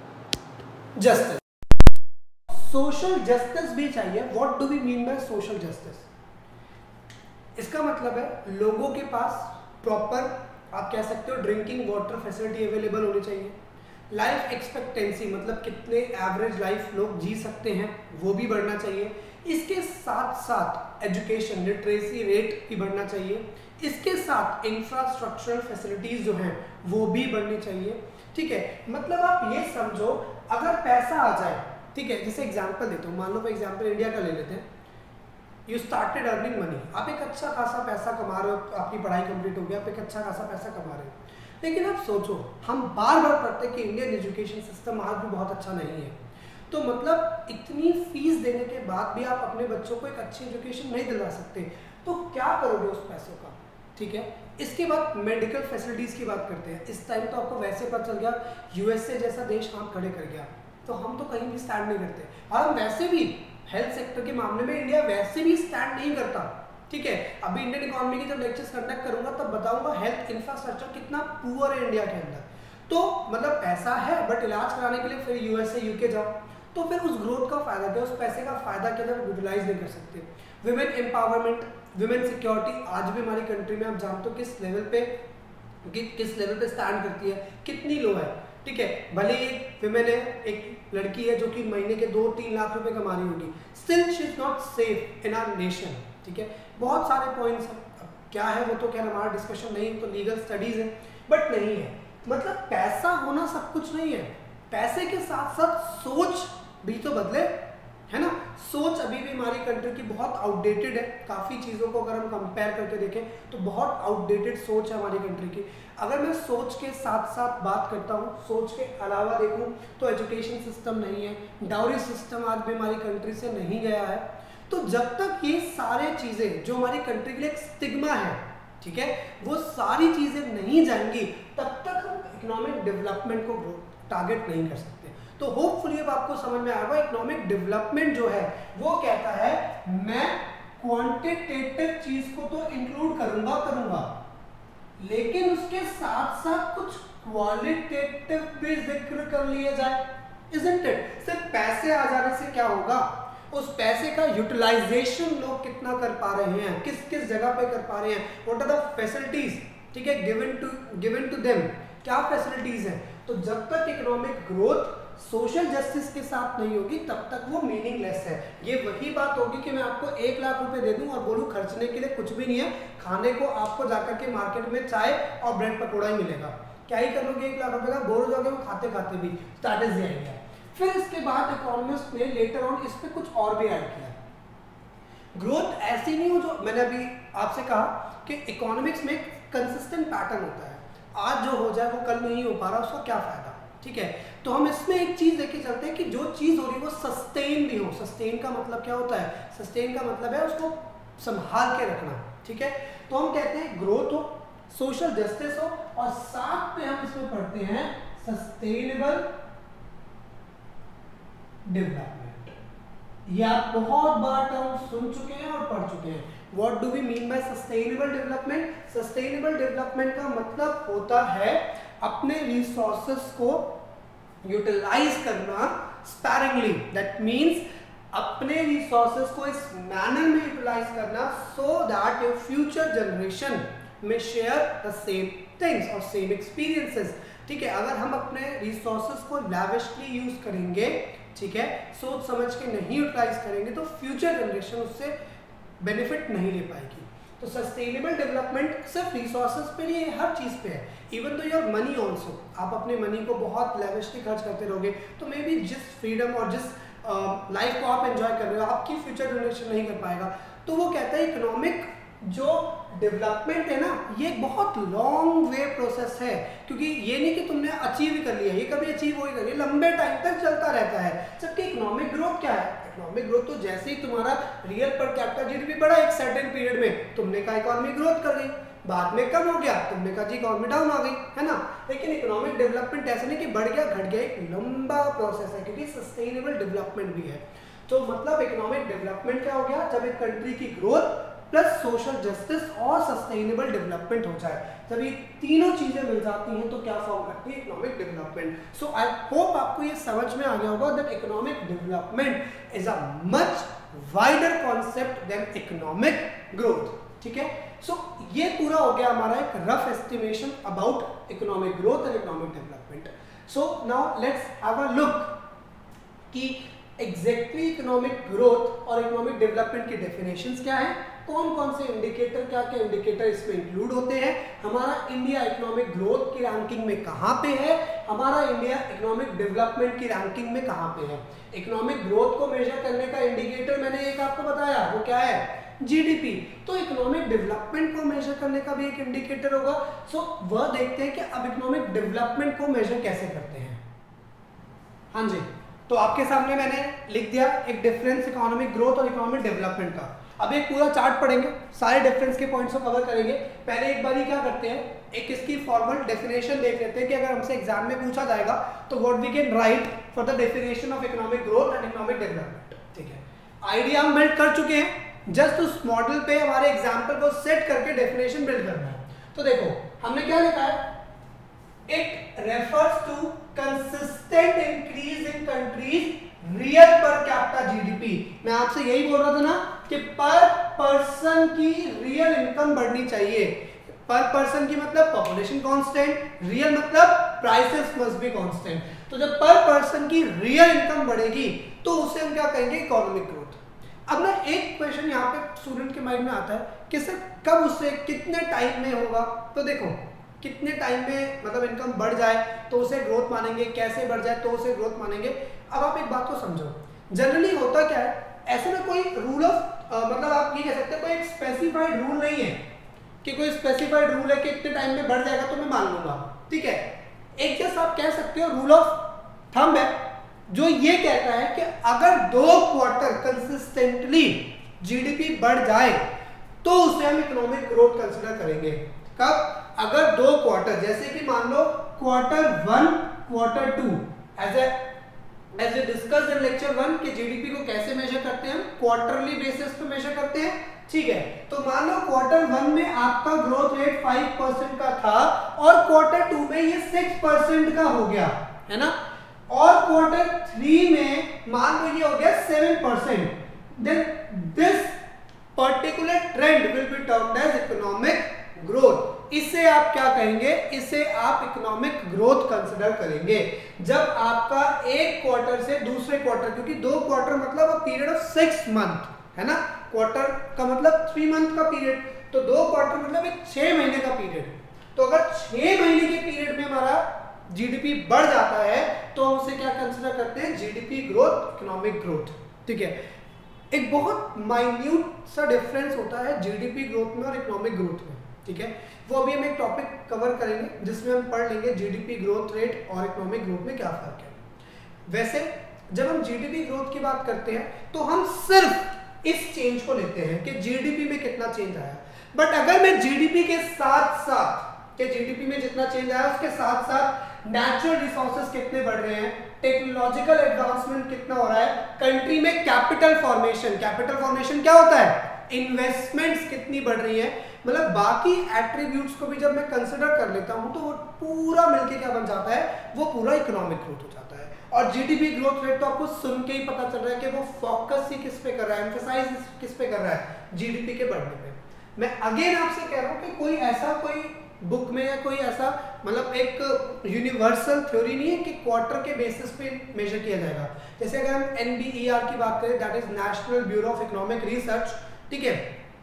जस्टिस। सोशल जस्टिस भी चाहिए। What do we mean by social justice? इसका मतलब है लोगों के पास प्रॉपर, आप कह सकते हो, ड्रिंकिंग वाटर फैसिलिटी अवेलेबल होनी चाहिए। लाइफ एक्सपेक्टेंसी मतलब कितने एवरेज लाइफ लोग जी सकते हैं वो भी बढ़ना चाहिए। इसके साथ साथ एजुकेशन लिटरेसी रेट भी बढ़ना चाहिए। इसके साथ इंफ्रास्ट्रक्चरल फैसिलिटीज जो हैं वो भी बढ़नी चाहिए, ठीक है। मतलब आप ये समझो, अगर पैसा आ जाए, ठीक है, जैसे एग्जांपल देता हूँ, मान लो फॉर एग्जांपल इंडिया का ले लेते हैं। यू स्टार्टेड अर्निंग मनी, आप एक अच्छा खासा पैसा कमा रहे हो, आपकी पढ़ाई कंप्लीट हो गया, आप एक अच्छा खासा पैसा कमा रहे हो। लेकिन आप सोचो, हम बार बार पढ़ते हैं कि इंडियन एजुकेशन सिस्टम आज भी बहुत अच्छा नहीं है। तो मतलब इतनी फीस देने के बाद भी आप अपने बच्चों को एक अच्छी एजुकेशन नहीं दिला सकते, तो क्या करोगे उस पैसों का, ठीक है। इसके बाद मेडिकल फैसिलिटीज की बात करते हैं। इस टाइम तो आपको वैसे पता चल गया यूएसए जैसा देश हाथ खड़े कर गया, तो हम तो कहीं भी स्टैंड नहीं करते। और वैसे भी हेल्थ सेक्टर के मामले में इंडिया वैसे भी स्टैंड नहीं करता, ठीक है। अभी इंडियन इकोनॉमी की जब लेक्चर्स कंडक्ट करूंगा तब बताऊंगा हेल्थ इंफ्रास्ट्रक्चर कितना पुअर है इंडिया के अंदर। तो मतलब पैसा है बट इलाज कराने के लिए फिर यूएसए यूके जाओ, तो फिर उस ग्रोथ का फायदा क्या, उस पैसे का फायदा क्या जब यूटिलाइज नहीं कर सकते। विमेन एम्पावरमेंट, विमेन सिक्योरिटी आज भी हमारी कंट्री में आप जानते हो किस लेवल पे कि, किस लेवल पे स्टैंड करती है, कितनी लो है, ठीक है। भले एक विमेन है, एक लड़की है जो कि महीने के दो तीन लाख रुपए कमा रही होगी, still she is not safe in our nation, ठीक है। बहुत सारे पॉइंट्स हैं, क्या है वो तो क्या हमारा डिस्कशन नहीं, तो लीगल स्टडीज है, बट नहीं है। मतलब पैसा होना सब कुछ नहीं है, पैसे के साथ साथ सोच भी तो बदले, है ना। सोच अभी भी हमारी कंट्री की बहुत आउटडेटेड है। काफ़ी चीज़ों को अगर हम कंपेयर करके देखें तो बहुत आउटडेटेड सोच है हमारी कंट्री की। अगर मैं सोच के साथ साथ बात करता हूँ, सोच के अलावा देखूँ तो एजुकेशन सिस्टम नहीं है, डाउरी सिस्टम आज भी हमारी कंट्री से नहीं गया है। तो जब तक ये सारे चीज़ें जो हमारी कंट्री के लिए एक स्टिग्मा है, ठीक है, वो सारी चीज़ें नहीं जाएंगी, तब तक हम इकोनॉमिक डेवलपमेंट को टारगेट नहीं कर सकते। तो होपफुली अब आपको समझ में आएगा इकोनॉमिक डेवलपमेंट जो है वो कहता है मैं क्वांटिटेटिव चीज को तो इंक्लूड करूंगा करूंगा लेकिन उसके साथ साथ कुछ क्वालिटेटिव भी जिक्र कर लिया जाए। Isn't it? सिर्फ पैसे आ जाने से क्या होगा, उस पैसे का यूटिलाइजेशन लोग कितना कर पा रहे हैं, किस किस जगह पे कर पा रहे हैं, व्हाट आर द फैसिलिटीज, ठीक है, given to given to them, क्या फैसिलिटीज हैं। तो जब तक इकोनॉमिक ग्रोथ सोशल जस्टिस के साथ नहीं होगी तब तक वो मीनिंगलेस है। ये वही बात होगी कि मैं आपको एक लाख रुपए दे दूं और बोलूं खर्चने के लिए कुछ भी नहीं है, खाने को आपको जाकर के मार्केट में चाय और ब्रेड पकौड़ा ही मिलेगा, क्या ही कर लोगे एक लाख रुपए का, बोर हो जाओगे वो खाते खाते भी। स्ट्रैटेजी आएगा। फिर इसके बाद इकोनॉमिस्ट ने लेटर ऑन इस पे कुछ और भी ऐड किया। ग्रोथ ऐसी नहीं हो जो मैंने अभी आपसे कहा कि इकोनॉमिक्स में कंसिस्टेंट पैटर्न होता है, आज जो हो जाए वो कल नहीं हो पा रहा, उसका क्या फायदा, ठीक है। तो हम इसमें एक चीज लेके चलते हैं कि जो चीज हो रही है वो सस्टेन भी हो। सस्टेन का मतलब क्या होता है, सस्टेन का मतलब है उसको संभाल के रखना, ठीक है। तो हम कहते हैं ग्रोथ हो, सोशल जस्टिस हो और साथ में हम इसमें पढ़ते हैं सस्टेनेबल डेवलपमेंट। ये आप बहुत बार टर्म सुन चुके हैं और पढ़ चुके हैं। What do we mean by sustainable development? Sustainable development का मतलब होता है अपने रिसोर्सेस को यूटिलाइज करना स्पैरिंगली। दैट मीन्स अपने रिसोर्सेस को इस मैनर में यूटिलाइज करना so that your future generation में शेयर द सेम थिंग्स और सेम एक्सपीरियंसेस, ठीक है। अगर हम अपने रिसोर्सेस को लैविशली यूज करेंगे, ठीक है, सोच समझ के नहीं यूटिलाइज करेंगे तो फ्यूचर जनरेशन उससे बेनिफिट नहीं ले पाएगी। तो सस्टेनेबल डेवलपमेंट सिर्फ रिसोर्सेज पे नहीं है, हर चीज पे है। इवन तो योर मनी ऑल्सो, आप अपने मनी को बहुत लेविशली खर्च करते रहोगे तो मे बी जिस फ्रीडम और जिस लाइफ uh, को आप एंजॉय कर रहे हो आपकी फ्यूचर जनरेशन नहीं कर पाएगा। तो वो कहता है इकोनॉमिक जो डेवलपमेंट है ना, ये बहुत लॉन्ग वे प्रोसेस है, क्योंकि ये नहीं कि तुमने अचीव ही कर लिया, ये कभी अचीव हो ही कर, ये लंबे टाइम तक चलता रहता है। जबकि इकोनॉमिक ग्रोथ क्या है? इकोनॉमिक ग्रोथ तो जैसे ही तुम्हारा रियल पर कैपिटा जीडीपी बढ़ा एक सर्टेन पीरियड में, तुमने कहा इकोनॉमी ग्रोथ कर गई, बाद में कम हो गया, तुमने कहा जी इकोनॉमी डाउन आ गई, है ना। लेकिन इकोनॉमिक डेवलपमेंट ऐसा नहीं कि बढ़ गया घट गया, एक लंबा प्रोसेस है, क्योंकि सस्टेनेबल डेवलपमेंट भी है। तो मतलब इकोनॉमिक डेवलपमेंट क्या हो गया? जब एक कंट्री की ग्रोथ प्लस सोशल जस्टिस और सस्टेनेबल डेवलपमेंट हो जाए, जब ये तीनों चीजें मिल जाती हैं तो क्या फॉर्म करती है? Economic development. So I hope आपको ये समझ में आ गया होगा that economic development is a much wider concept than economic growth. ठीक है, सो so, ये पूरा हो गया हमारा एक rough estimation about economic growth and economic development. So now let's have a look कि एग्जैक्टली इकोनॉमिक ग्रोथ और इकोनॉमिक डेवलपमेंट की डेफिनेशंस क्या है, कौन कौन से इंडिकेटर, क्या क्या इंडिकेटर इसमें इंक्लूड होते हैं, हमारा इंडिया इकोनॉमिक ग्रोथ की रैंकिंग में कहां पे है, हमारा इंडिया इकोनॉमिक डेवलपमेंट की रैंकिंग में कहां पे है। इकोनॉमिक ग्रोथ को मेजर करने का इंडिकेटर मैंने एक आपको बताया, वो क्या है? जीडीपी। तो इकोनॉमिक डेवलपमेंट को मेजर करने का भी एक इंडिकेटर होगा। सो so, वह देखते हैं कि अब इकोनॉमिक डेवलपमेंट को मेजर कैसे करते हैं। हाँ जी, तो आपके सामने मैंने लिख दिया एक डिफरेंस इकोनॉमिक ग्रोथ और इकोनॉमिक डेवलपमेंट का। अब एक पूरा चार्ट पढ़ेंगे, सारे डिफरेंस के पॉइंट्स को कवर करेंगे। पहले एक बार क्या करते हैं, एक इसकी फॉर्मल डेफिनेशन देख लेते हैं कि अगर हमसे एग्जाम में पूछा जाएगा तो what we can write for the definition of economic growth and economic development. ठीक है, आइडिया हम बिल्ड कर चुके हैं, जस्ट उस मॉडल पे हमारे एग्जाम्पल को सेट करके डेफिनेशन बिल्ड करना है। तो देखो हमने क्या लिखा है, it refers to consistent increase in country's real per capita GDP. मैं आपसे यही बोल रहा था ना कि पर पर्सन की रियल इनकम बढ़नी चाहिए। पर पर्सन की मतलब पॉपुलेशन कांस्टेंट, रियल मतलब प्राइसेस मस्ट बी कांस्टेंट। तो जब पर पर्सन की रियल इनकम बढ़ेगी तो उसे हम क्या कहेंगे? Economic growth. अब ना एक क्वेश्चन यहाँ पे स्टूडेंट के माइंड में आता है कि सर कब उससे कितने टाइम में होगा? तो देखो कितने टाइम में मतलब इनकम बढ़ जाए तो उसे ग्रोथ मानेंगे, कैसे बढ़ जाए तो उसे ग्रोथ मानेंगे। अब आप एक बात को समझो, जनरली होता क्या है, ऐसे में कोई रूल ऑफ मतलब आप ये कह सकते हैं कोई एक स्पेसिफाइड रूल नहीं है कि कोई स्पेसिफाइड रूल है कि इतने टाइम में बढ़ जाएगा तो मैं मान लूंगा। ठीक है, एक जैसा आप कह सकते हो रूल ऑफ थंब है जो ये कहता है कि अगर दो क्वार्टर कंसिस्टेंटली जीडीपी बढ़ जाए तो उसे हम इकोनॉमिक ग्रोथ कंसीडर करेंगे। कब? अगर दो क्वार्टर, जैसे कि मान लो quarter one quarter two, as a as a discuss in lecture one कि जीडीपी को कैसे मेजर करते हैं, हम क्वार्टरली बेसिस पे मेजर करते हैं। ठीक है, तो मान लो क्वार्टर वन में आपका ग्रोथ रेट फाइव परसेंट का था और क्वार्टर टू में ये सिक्स परसेंट का हो गया, है ना, और क्वार्टर थ्री में मान लो ये हो गया seven percent, then this particular trend will be termed as economic growth. इसे आप क्या कहेंगे? इसे आप इकोनॉमिक ग्रोथ कंसिडर करेंगे जब आपका एक क्वार्टर से दूसरे क्वार्टर, क्योंकि दो क्वार्टर मतलब a period of six month, है ना, क्वार्टर का मतलब थ्री मंथ का पीरियड, तो दो क्वार्टर मतलब एक छह महीने का पीरियड। तो अगर छह महीने के पीरियड में हमारा जीडीपी बढ़ जाता है तो हम उसे क्या कंसिडर करते हैं? GDP growth, economic growth. ठीक है, एक बहुत माइन्यूट सा डिफरेंस होता है जीडीपी ग्रोथ में और इकोनॉमिक ग्रोथ में। ठीक है, वो अभी हम एक टॉपिक कवर करेंगे जिसमें हम पढ़ लेंगे जीडीपी ग्रोथ रेट और इकोनॉमिक ग्रोथ में क्या फर्क है। वैसे जब हम जीडीपी ग्रोथ की बात करते हैं तो हम सिर्फ इस चेंज को लेते हैं कि जीडीपी में कितना चेंज आया, बट अगर मैं जीडीपी के साथ साथ कि जीडीपी में जितना चेंज आया उसके साथ साथ नेचुरल रिसोर्सेज कितने बढ़ रहे हैं, टेक्नोलॉजिकल एडवांसमेंट कितना हो रहा है, कंट्री में कैपिटल फॉर्मेशन, कैपिटल फॉर्मेशन क्या होता है? इन्वेस्टमेंट्स कितनी बढ़ रही है, मतलब बाकी एट्रीब्यूट्स को भी जब मैं कंसिडर कर लेता हूं तो वो पूरा मिलके क्या बन जाता है? वो पूरा इकोनॉमिक ग्रोथ हो जाता है। और जीडीपी ग्रोथ रेट तो आपको सुन के ही पता चल रहा है कि वो फोकस ही किस पे कर रहा है, एम्फसाइज किस पे कर रहा है? जीडीपी के बढ़ने पे। मैं अगेन आपसे कह रहा हूं कि कोई ऐसा कोई बुक में या कोई ऐसा मतलब एक यूनिवर्सल थ्योरी नहीं है कि क्वार्टर के बेसिस पे मेजर किया जाएगा। जैसे अगर हम एनबीईआर की बात करें, that is National Bureau of Economic Research, ठीक है,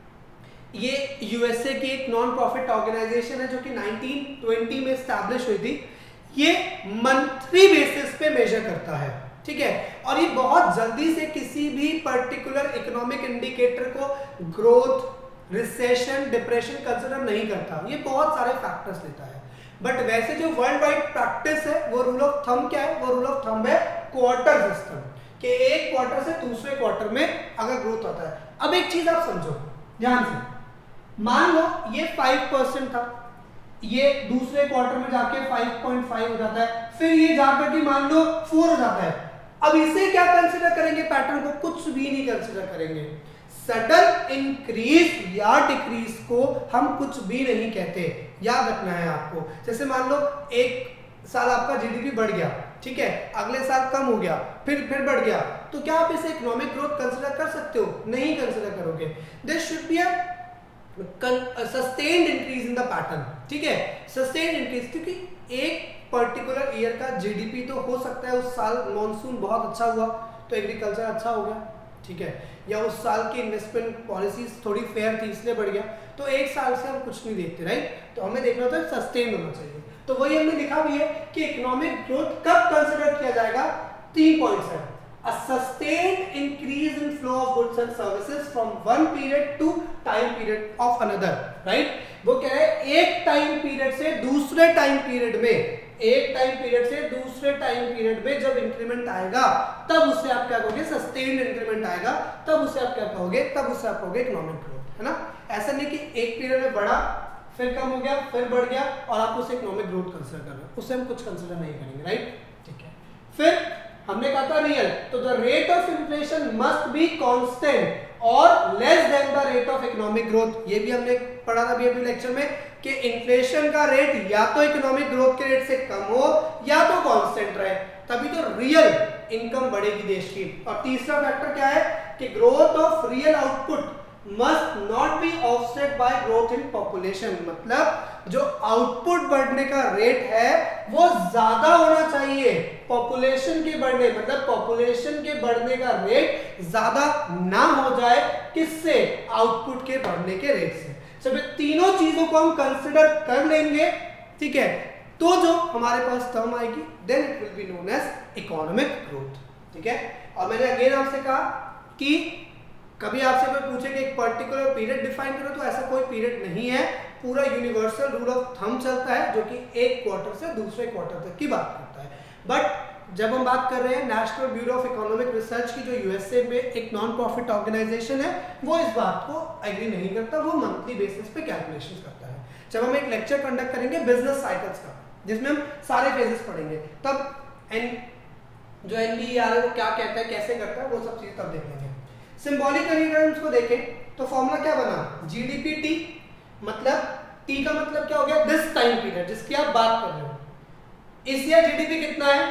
ये यूएसए की एक नॉन प्रॉफिट ऑर्गेनाइजेशन है जो कि नाइनटीन ट्वेंटी में एस्टैब्लिश हुई थी। ये मंथली बेसिस पे मेजर करता है, ठीक है, और ये बहुत जल्दी से किसी भी पर्टिकुलर इकोनॉमिक इंडिकेटर को ग्रोथ, रिसेशन, डिप्रेशन कंसिडर नहीं करता, ये बहुत सारे फैक्टर्स लेता है। बट वैसे जो वर्ल्ड वाइड प्रैक्टिस है वो रूल ऑफ थंब क्या है, वो रूल ऑफ थंब है क्वार्टर सिस्टम, कि एक क्वार्टर से दूसरे क्वार्टर में अगर ग्रोथ होता है। अब एक चीज आप समझो ध्यान से, मान लो ये फाइव परसेंट था, ये दूसरे क्वार्टर में जाके फाइव पॉइंट फाइव हो जाता है, फिर ये जाकर के मान लो फोर हो जाता है। अब इसे क्या कंसिडर करेंगे, पैटर्न को कुछ भी नहीं कंसिडर करेंगे। सडन इंक्रीज या डिक्रीज को हम कुछ भी नहीं कहते, याद रखना है आपको। जैसे मान लो एक साल आपका जीडीपी बढ़ गया, ठीक है, अगले साल कम हो गया, फिर फिर बढ़ गया, तो क्या आप इसे इकोनॉमिक ग्रोथ कंसिडर कर सकते हो? नहीं कंसिडर करोगे। There should be a sustained increase in the pattern, ठीक है, सस्टेन्ड इंक्रीज, क्योंकि एक पर्टिकुलर ईयर का जीडीपी तो हो सकता है उस साल मॉनसून बहुत अच्छा हुआ तो एग्रीकल्चर अच्छा हो गया, ठीक है, या उस साल की इन्वेस्टमेंट पॉलिसीज थोड़ी फेयर थी इसलिए बढ़ गया, तो एक साल से हम कुछ नहीं देखते, राइट। तो हमें देखना होता है सस्टेन होना चाहिए। तो वही हमने लिखा भी है कि इकोनॉमिक ग्रोथ कब कंसिडर किया जाएगा, तीन पॉइंट्स है। A sustained increase in flow of goods and services from one period to time period of another, right? वो कह रहे हैं एक टाइम पीरियड से दूसरे टाइम पीरियड में, एक टाइम पीरियड से दूसरे टाइम पीरियड में जब इंक्रीमेंट आएगा तब उससे आप क्या कहोगे, सस्टेन्ड इंक्रीमेंट आएगा तब उसे आप क्या कहोगे, तब उसे आप कहोगे इकोनॉमिक ग्रोथ, है ना। ऐसा नहीं कि एक पीरियड में बढ़ा फिर कम हो गया फिर बढ़ गया और आप उसे इकोनॉमिक ग्रोथ कंसिडर कर रहे हो, उससे हम कुछ कंसिडर नहीं करेंगे, राइट, ठीक है। फिर हमने कहा था रियल, तो the rate of inflation must be constant और less than the rate of economic growth. ये भी हमने पढ़ा था भी अभी लेक्चर में कि इन्फ्लेशन का रेट या तो इकोनॉमिक ग्रोथ के रेट से कम हो या तो कांस्टेंट रहे, तभी तो रियल इनकम बढ़ेगी देश की। और तीसरा फैक्टर क्या है कि growth of real output must not be offset by growth in population, मतलब जो आउटपुट बढ़ने का रेट है वो ज्यादा होना चाहिए पॉपुलेशन के बढ़ने, मतलब पॉपुलेशन के बढ़ने का रेट ज्यादा ना हो जाए किससे, आउटपुट के बढ़ने के रेट से। जब तीनों चीजों को हम कंसिडर कर लेंगे, ठीक है, तो जो हमारे पास टर्म आएगी then it will be known as economic growth, ठीक है। और मैंने अगेन आपसे कहा कि कभी आपसे कोई पूछे कि एक पर्टिकुलर पीरियड डिफाइन करो, तो ऐसा कोई पीरियड नहीं है, पूरा यूनिवर्सल रूल ऑफ थंब चलता है जो कि एक क्वार्टर से दूसरे क्वार्टर तक की बात करता है। बट जब हम बात कर रहे हैं National Bureau of Economic Research की, जो यूएसए में एक नॉन प्रॉफिट ऑर्गेनाइजेशन है, वो इस बात को एग्री नहीं करता, वो मंथली बेसिस पे कैलकुलेशन करता है। जब हम एक लेक्चर कंडक्ट करेंगे बिजनेस साइकिल्स का, जिसमें हम सारे फेजेस पढ़ेंगे, तब एन जो एनबीआर है वो क्या कहता है, कैसे करता है, वो सब चीज तब देखेंगे। सिंबॉलिकली अगर हम इसको देखें तो फॉर्मूला क्या बना, जीडीपी टी, मतलब टी का मतलब क्या हो गया, दिस टाइम पीरियड जिसकी आप बात कर रहे हो। इस ईयर जीडीपी कितना है,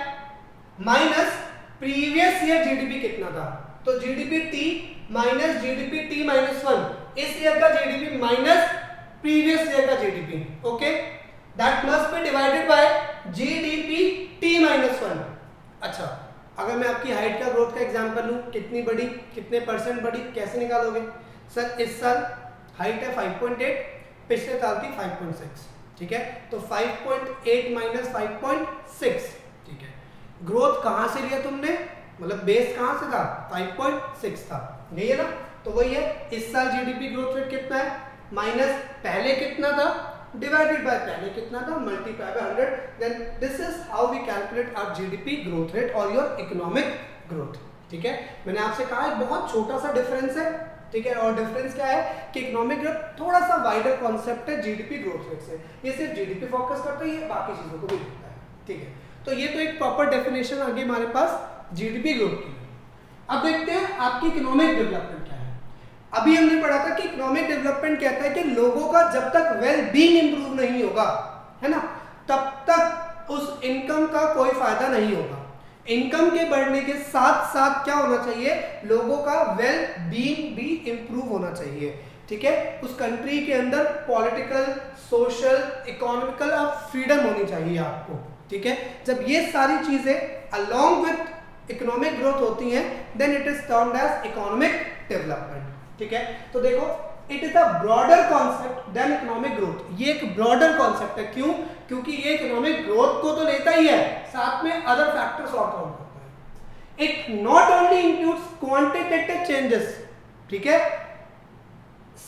माइनस प्रीवियस ईयर जीडीपी कितना था, तो GDP T minus GDP T minus one, इस ईयर का जीडीपी माइनस प्रीवियस ईयर का GDP, okay, that must be divided by GDP T minus one. अच्छा, अगर मैं आपकी हाइट का ग्रोथ का एग्जांपल लूं, कितनी बढ़ी, कितने परसेंट बढ़ी, कैसे निकालोगे? सर इस साल हाइट है फाइव पॉइंट एट, पिछले साल थी फाइव पॉइंट सिक्स, ठीक है, तो five point eight minus five point six, ठीक है। ग्रोथ कहां से लिया तुमने, मतलब बेस कहां से था, फाइव पॉइंट सिक्स था, यही है ना। तो वही है, इस साल जीडीपी ग्रोथ रेट कितना है, माइनस पहले कितना था डिवाइडेड बाय पहले कितना था, multiply by hundred, then this is how we calculate our GDP growth rate और योर इकोनॉमिक ग्रोथ, ठीक है। मैंने आपसे कहा एक बहुत छोटा सा डिफरेंस है, ठीक है, और डिफरेंस क्या है कि इकोनॉमिक ग्रोथ थोड़ा सा वाइडर कॉन्सेप्ट है जीडीपी ग्रोथ रेट से, ये सिर्फ जीडीपी फोकस करता है, ये बाकी चीजों को भी देखता है, ठीक है। तो ये तो एक प्रॉपर डेफिनेशन आ गई हमारे पास जीडीपी ग्रोथ की। अब देखते हैं आपकी इकोनॉमिक डेवलपमेंट क्या है। अभी हमने पढ़ा था कि इकोनॉमिक डेवलपमेंट कहता है कि लोगों का जब तक वेल बीइंग इंप्रूव नहीं होगा, है ना, तब तक उस इनकम का कोई फायदा नहीं होगा। इनकम के बढ़ने के साथ साथ क्या होना चाहिए, लोगों का वेल बीइंग भी इंप्रूव होना चाहिए, ठीक है। उस कंट्री के अंदर पॉलिटिकल, सोशल, इकोनॉमिकल फ्रीडम होनी चाहिए आपको, ठीक है। जब ये सारी चीजें अलोंग विथ इकोनॉमिक ग्रोथ होती हैं, then it is termed as economic development, ठीक है। तो देखो it is a broader concept than economic growth, ये एक ब्रॉडर कॉन्सेप्ट है, क्यों, क्योंकि ये इकोनॉमिक ग्रोथ को तो लेता ही है, साथ में अदर फैक्टर्स और काउंट करता है। It not only includes quantitative changes, ठीक है,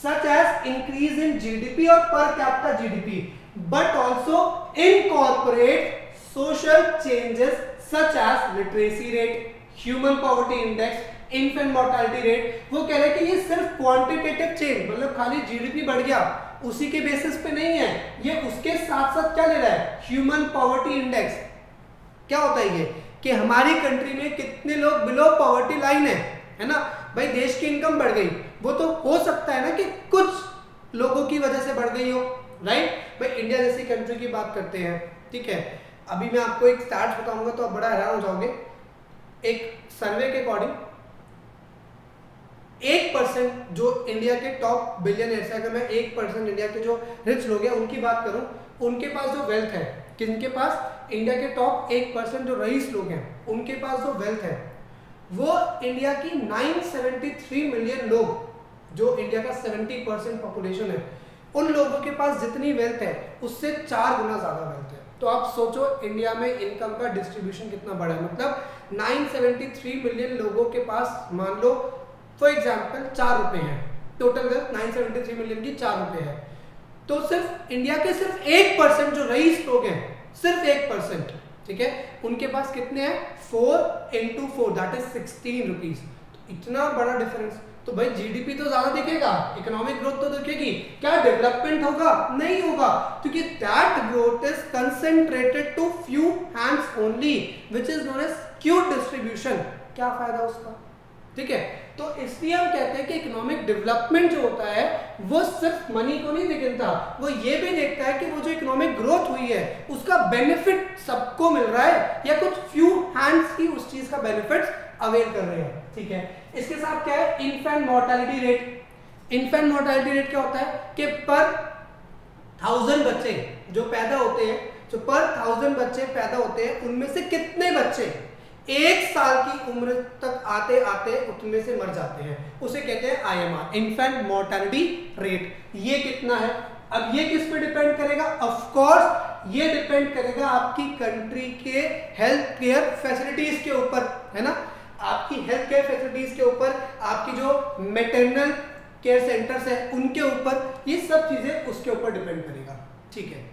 such as increase in GDP और per capita GDP, but also incorporate social changes such as literacy rate, human poverty index, infant mortality rate. वो कह रहे हैं कि ये सिर्फ क्वांटिटेटिव चेंज, मतलब खाली जीडीपी बढ़ गया उसी के बेसिस पे नहीं है, ये उसके साथ साथ क्या ले रहा है, ह्यूमन पॉवर्टी इंडेक्स। क्या होता है ये कि हमारी कंट्री में कितने लोग बिलो पॉवर्टी लाइन है, है ना भाई, देश की इनकम बढ़ गई, वो तो हो सकता है ना कि कुछ लोगों की वजह से बढ़ गई हो, राइट भाई। इंडिया जैसी कंट्री की बात करते हैं, ठीक है, अभी मैं आपको एक स्टैट्स बताऊंगा तो आप बड़ा हैरान हो जाओगे। एक सर्वे के अकॉर्डिंग एक परसेंट जो इंडिया के टॉप बिलियनर्स है, अगर मैं एक परसेंट इंडिया के जो रिच लोग हैं उनकी बात करूं, उनके पास जो वेल्थ है, किनके पास, इंडिया के टॉप एक परसेंट जो रईस लोग हैं उनके पास जो वेल्थ है वो इंडिया की नौ सौ तिहत्तर मिलियन लोग, जो इंडिया का सत्तर परसेंट पॉपुलेशन है, उन लोगों के पास जितनी वेल्थ है उससे चार गुना ज्यादा वेल्थ है। तो आप सोचो इंडिया में इनकम का डिस्ट्रीब्यूशन कितना बड़ा है, मतलब नौ सौ तिहत्तर मिलियन लोगों के पास मान लो फॉर एग्जाम्पल चार रुपए हैं, टोटल वेल्थ नौ सौ तिहत्तर मिलियन की चार रुपए है, तो सिर्फ इंडिया के सिर्फ एक परसेंट जो रईस लोग हैं, सिर्फ एक परसेंट, ठीक है, उनके पास कितने हैं, four into four that is sixteen rupees. इतना बड़ा डिफरेंस। तो भाई जीडीपी तो ज्यादा दिखेगा, इकोनॉमिक ग्रोथ तो दिखेगी, क्या डेवलपमेंट होगा, नहीं होगा, क्योंकि that growth is concentrated to few hands only which is known as skewed distribution. क्या फायदा उसका, ठीक है। तो इसलिए हम कहते हैं कि इकोनॉमिक डेवलपमेंट जो होता है वो सिर्फ मनी को नहीं देखता, वो ये भी देखता है कि वो जो इकोनॉमिक ग्रोथ हुई है उसका बेनिफिट सबको मिल रहा है या कुछ फ्यू हैंड्स ही उस चीज का बेनिफिट अवेल कर रहे हैं, ठीक है। इसके साथ क्या है, infant mortality rate. Infant mortality rate क्या होता है कि पर थाउजेंड बच्चे जो पैदा होते हैं, जो पर थाउजेंड बच्चे पैदा होते हैं उनमें से कितने बच्चे एक साल की उम्र तक आते आते उतने से मर जाते हैं, उसे कहते हैं आईएमआर, इन्फेंट मोर्टालिटी रेट। ये कितना है, अब ये किस पे डिपेंड करेगा, ऑफ कोर्स ये डिपेंड करेगा आपकी कंट्री के हेल्थ केयर फैसिलिटीज के ऊपर, है ना, आपकी हेल्थ केयर फैसिलिटीज के ऊपर, आपकी जो मैटरनल केयर सेंटर्स है उनके ऊपर, ये सब चीजें उसके ऊपर डिपेंड करेगा, ठीक है,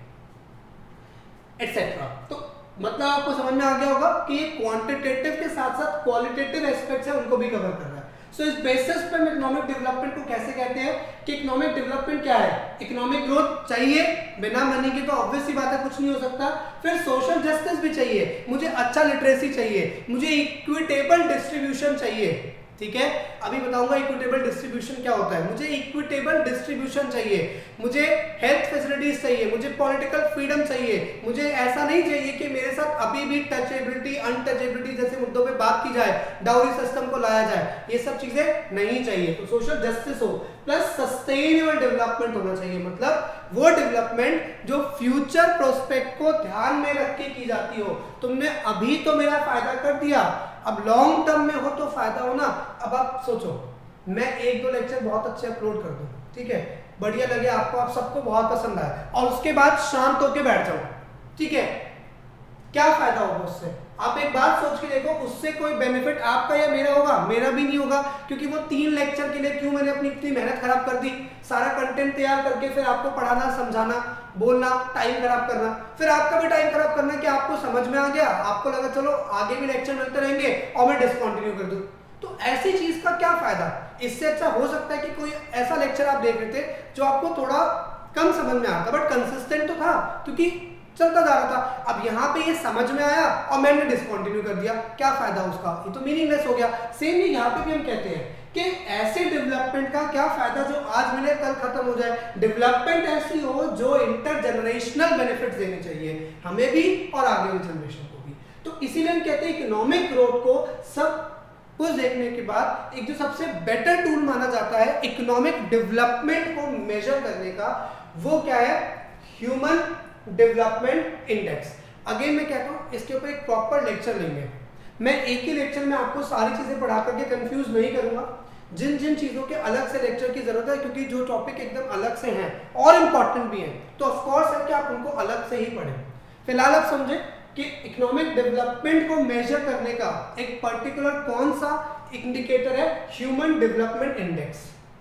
एटसेट्रा। तो मतलब आपको समझ में आ गया होगा कि ये क्वांटिटेटिव के साथ साथ क्वालिटेटिव एस्पेक्ट्स है उनको भी कवर कर रहा है। सो so, इस बेसिस पे हम इकोनॉमिक डेवलपमेंट को कैसे कहते हैं कि इकोनॉमिक डेवलपमेंट क्या है, इकोनॉमिक ग्रोथ चाहिए, बिना मनी के तो ऑब्वियस सी बात है कुछ नहीं हो सकता। फिर सोशल जस्टिस भी चाहिए, मुझे अच्छा लिटरेसी चाहिए, मुझे इक्विटेबल डिस्ट्रीब्यूशन चाहिए, ठीक है। अभी बताऊंगा इक्विटेबल डिस्ट्रीब्यूशन क्या होता है। मुझे इक्विटेबल डिस्ट्रीब्यूशन चाहिए, मुझे हेल्थ फैसिलिटीज चाहिए, मुझे पॉलिटिकल फ्रीडम चाहिए, मुझे ऐसा नहीं चाहिए कि मेरे साथ अभी भी टचेबिलिटी अनटचेबिलिटी जैसे मुद्दों पे बात की जाए, डाउरी सिस्टम को लाया जाए, ये सब चीजें नहीं चाहिए। तो सोशल जस्टिस हो प्लस सस्टेनेबल डेवलपमेंट होना चाहिए, मतलब वो डेवलपमेंट जो फ्यूचर प्रोस्पेक्ट को ध्यान में रख के की जाती हो। तुमने अभी तो मेरा फायदा कर दिया, अब लॉन्ग टर्म में हो तो फायदा हो ना। अब आप सोचो मैं एक दो लेक्चर बहुत अच्छे अपलोड कर दूं, ठीक है, बढ़िया लगे आपको, आप सबको बहुत पसंद आए, और उसके बाद शांत होके बैठ जाओ, ठीक है, क्या फायदा होगा उससे? आप एक बात सोच के देखो, उससे कोई बेनिफिट आपका या मेरा होगा? मेरा भी नहीं होगा, क्योंकि वो तीन लेक्चर के लिए क्यों मैंने अपनी इतनी मेहनत खराब कर दी, सारा कंटेंट तैयार करके फिर आपको पढ़ाना, समझाना, बोलना, टाइम खराब करना, फिर आपका भी टाइम खराब करना कि आपको समझ में आ गया, आपको लगा चलो आगे भी लेक्चर मिलते रहेंगे और मैं डिसकंटिन्यू कर दूं। तो ऐसी चीज का क्या फायदा? इससे अच्छा हो सकता है कि कोई ऐसा लेक्चर आप देख रहे थे जो आपको थोड़ा कम समझ में आता बट कंसिस्टेंट तो था, क्योंकि चलता जा रहा था। अब यहाँ पे ये समझ में आया और मैंने डिसकंटिन्यू कर दिया, क्या फायदा उसका? ये तो मीनिंगलेस हो गया। सेम ही यहाँ पे भी हम कहते हैं कि ऐसे डेवलपमेंट का क्या फायदा जो आज मिले कल खत्म हो जाए। डेवलपमेंट ऐसी हो जो इंटर जनरेशनल बेनिफिट देने चाहिए, हमें भी और आगे वाली जनरेशन को भी। तो इसीलिए हम कहते हैं इकोनॉमिक ग्रोथ को सब कुछ देखने के बाद एक जो सबसे बेटर टूल माना जाता है इकोनॉमिक डेवलपमेंट को मेजर करने का, वो क्या है? Human development index. अगेन मैं कहता हूं इसके ऊपर एक प्रॉपर लेक्चर लेंगे। मैं एक ही लेक्चर में आपको सारी चीजें पढ़ा करके कंफ्यूज नहीं करूंगा। जिन जिन चीजों के अलग से लेक्चर की जरूरत है, क्योंकि जो टॉपिक एकदम अलग से हैं और इंपॉर्टेंट भी हैं, तो ऑफ कोर्स है कि आप उनको अलग से ही पढ़ें। फिलहाल आप समझे कि इकोनॉमिक डेवलपमेंट को मेजर करने का एक पर्टिकुलर कौन सा इंडिकेटर है? Human development index.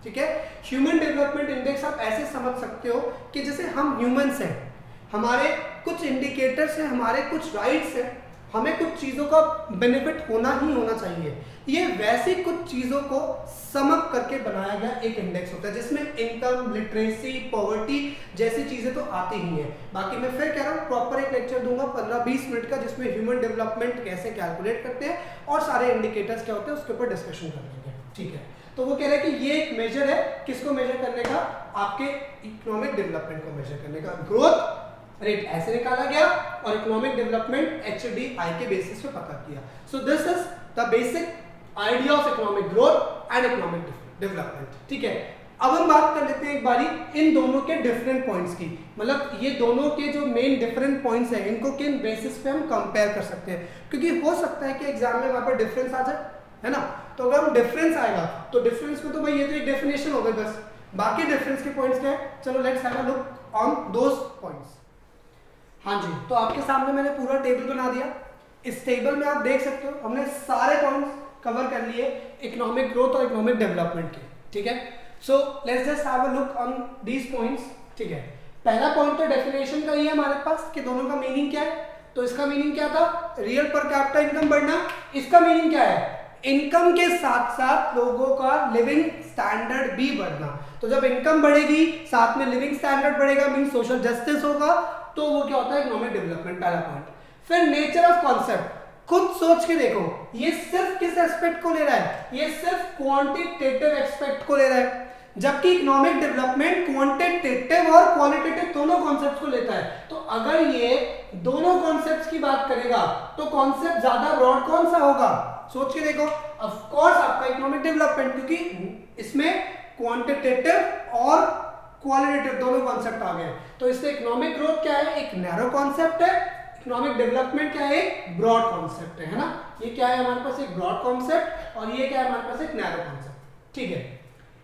ठीक है। ह्यूमन डेवलपमेंट इंडेक्स आप ऐसे समझ सकते हो कि जैसे हम ह्यूमंस हैं, हमारे कुछ इंडिकेटर्स हैं, हमारे कुछ राइट्स हैं, हमें कुछ चीज़ों का बेनिफिट होना ही होना चाहिए। ये वैसी कुछ चीज़ों को समअप करके बनाया गया एक इंडेक्स होता है जिसमें इनकम, लिटरेसी, पॉवर्टी जैसी चीज़ें तो आती ही हैं। बाकी मैं फिर कह रहा हूँ प्रॉपर एक लेक्चर दूंगा पंद्रह बीस मिनट का जिसमें ह्यूमन डेवलपमेंट कैसे कैलकुलेट करते हैं और सारे इंडिकेटर्स क्या होते हैं उसके ऊपर डिस्कशन कर लेंगे, ठीक है। तो वो कह रहे हैं कि ये एक मेजर है, किसको मेजर करने का, आपके इकोनॉमिक डेवलपमेंट को मेजर करने का। ग्रोथ रेट ऐसे निकाला गया और economic development H D I के बेसिस पे पता किया। So this is the basic idea of economic growth and economic development, ठीक है। अब हम बात कर लेते हैं एक बारी इन दोनों के डिफरेंट पॉइंट्स की, मतलब ये दोनों के जो मेन डिफरेंट पॉइंट्स हैं इनको किन बेसिस पे हम कंपेयर कर सकते हैं, क्योंकि हो सकता है कि एग्जाम में वहां पर डिफरेंस आ जाए, है ना। तो अगर हम डिफरेंस आएगा तो डिफरेंस में तो भाई ये तो एक डेफिनेशन हो गई बस, बाकी डिफरेंस के पॉइंट्स क्या है, चलो let's have a look on those points. हाँ जी, तो आपके सामने मैंने पूरा टेबल बना दिया। इस टेबल में आप देख सकते हो हमने सारे पॉइंट्स कवर कर लिए इकोनॉमिक ग्रोथ और इकोनॉमिक डेवलपमेंट के, ठीक है। So let's just have a look on these points, ठीक है। पहला पॉइंट तो डेफिनेशन का ही है हमारे पास कि दोनों का मीनिंग क्या है। तो इसका मीनिंग क्या था, रियल पर कैपिटा इनकम बढ़ना। इसका मीनिंग क्या है, इनकम के साथ साथ लोगों का लिविंग स्टैंडर्ड भी बढ़ना। तो जब इनकम बढ़ेगी साथ में लिविंग स्टैंडर्ड बढ़ेगा, मीन सोशल जस्टिस होगा, तो वो क्या होता है, इकोनॉमिक डेवलपमेंट, पहला पॉइंट। फिर नेचर ऑफ कॉन्सेप्ट, खुद सोच के देखो ये सिर्फ किस एस्पेक्ट को ले रहा है, ये सिर्फ क्वांटिटेटिव एस्पेक्ट को ले रहा है, जबकि इकोनॉमिक डेवलपमेंट क्वांटिटेटिव और क्वालिटेटिव दोनों कॉन्सेप्ट्स को लेता है। तो अगर ये दोनों कॉन्सेप्ट्स की बात करेगा तो कॉन्सेप्ट ज्यादा ब्रॉड कौन सा होगा, सोच के देखो। ऑफ कोर्स आपका इकोनॉमिक डेवलपमेंट, क्योंकि इसमें क्वांटिटेटिव और क्वालिटेटिव दोनों कॉन्सेप्ट आ गए। तो इससे इकोनॉमिक ग्रोथ क्या है, एक नैरो कॉन्सेप्ट है, इकोनॉमिक डेवलपमेंट क्या है, एक ब्रॉड कॉन्सेप्ट है, है ना। ये क्या है हमारे पास, एक ब्रॉड कॉन्सेप्ट, और ये क्या है हमारे पास, एक नैरो कॉन्सेप्ट, ठीक है।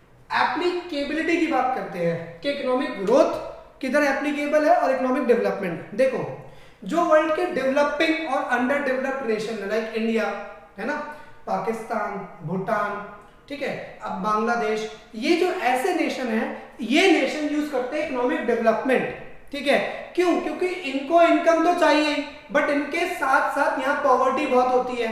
एप्लीकेबिलिटी की बात करते हैं कि इकोनॉमिक ग्रोथ किधर एप्लीकेबल है और इकोनॉमिक डेवलपमेंट। देखो जो वर्ल्ड के डेवलपिंग और अंडर डेवलप्ड नेशन है लाइक इंडिया, है ना, पाकिस्तान, भूटान, ठीक है, अब बांग्लादेश, ये जो ऐसे नेशन है ये नेशन यूज करते हैं इकोनॉमिक डेवलपमेंट, ठीक है। क्यों, क्योंकि इनको इनकम तो चाहिए बट इनके साथ साथ यहाँ पॉवर्टी बहुत होती है,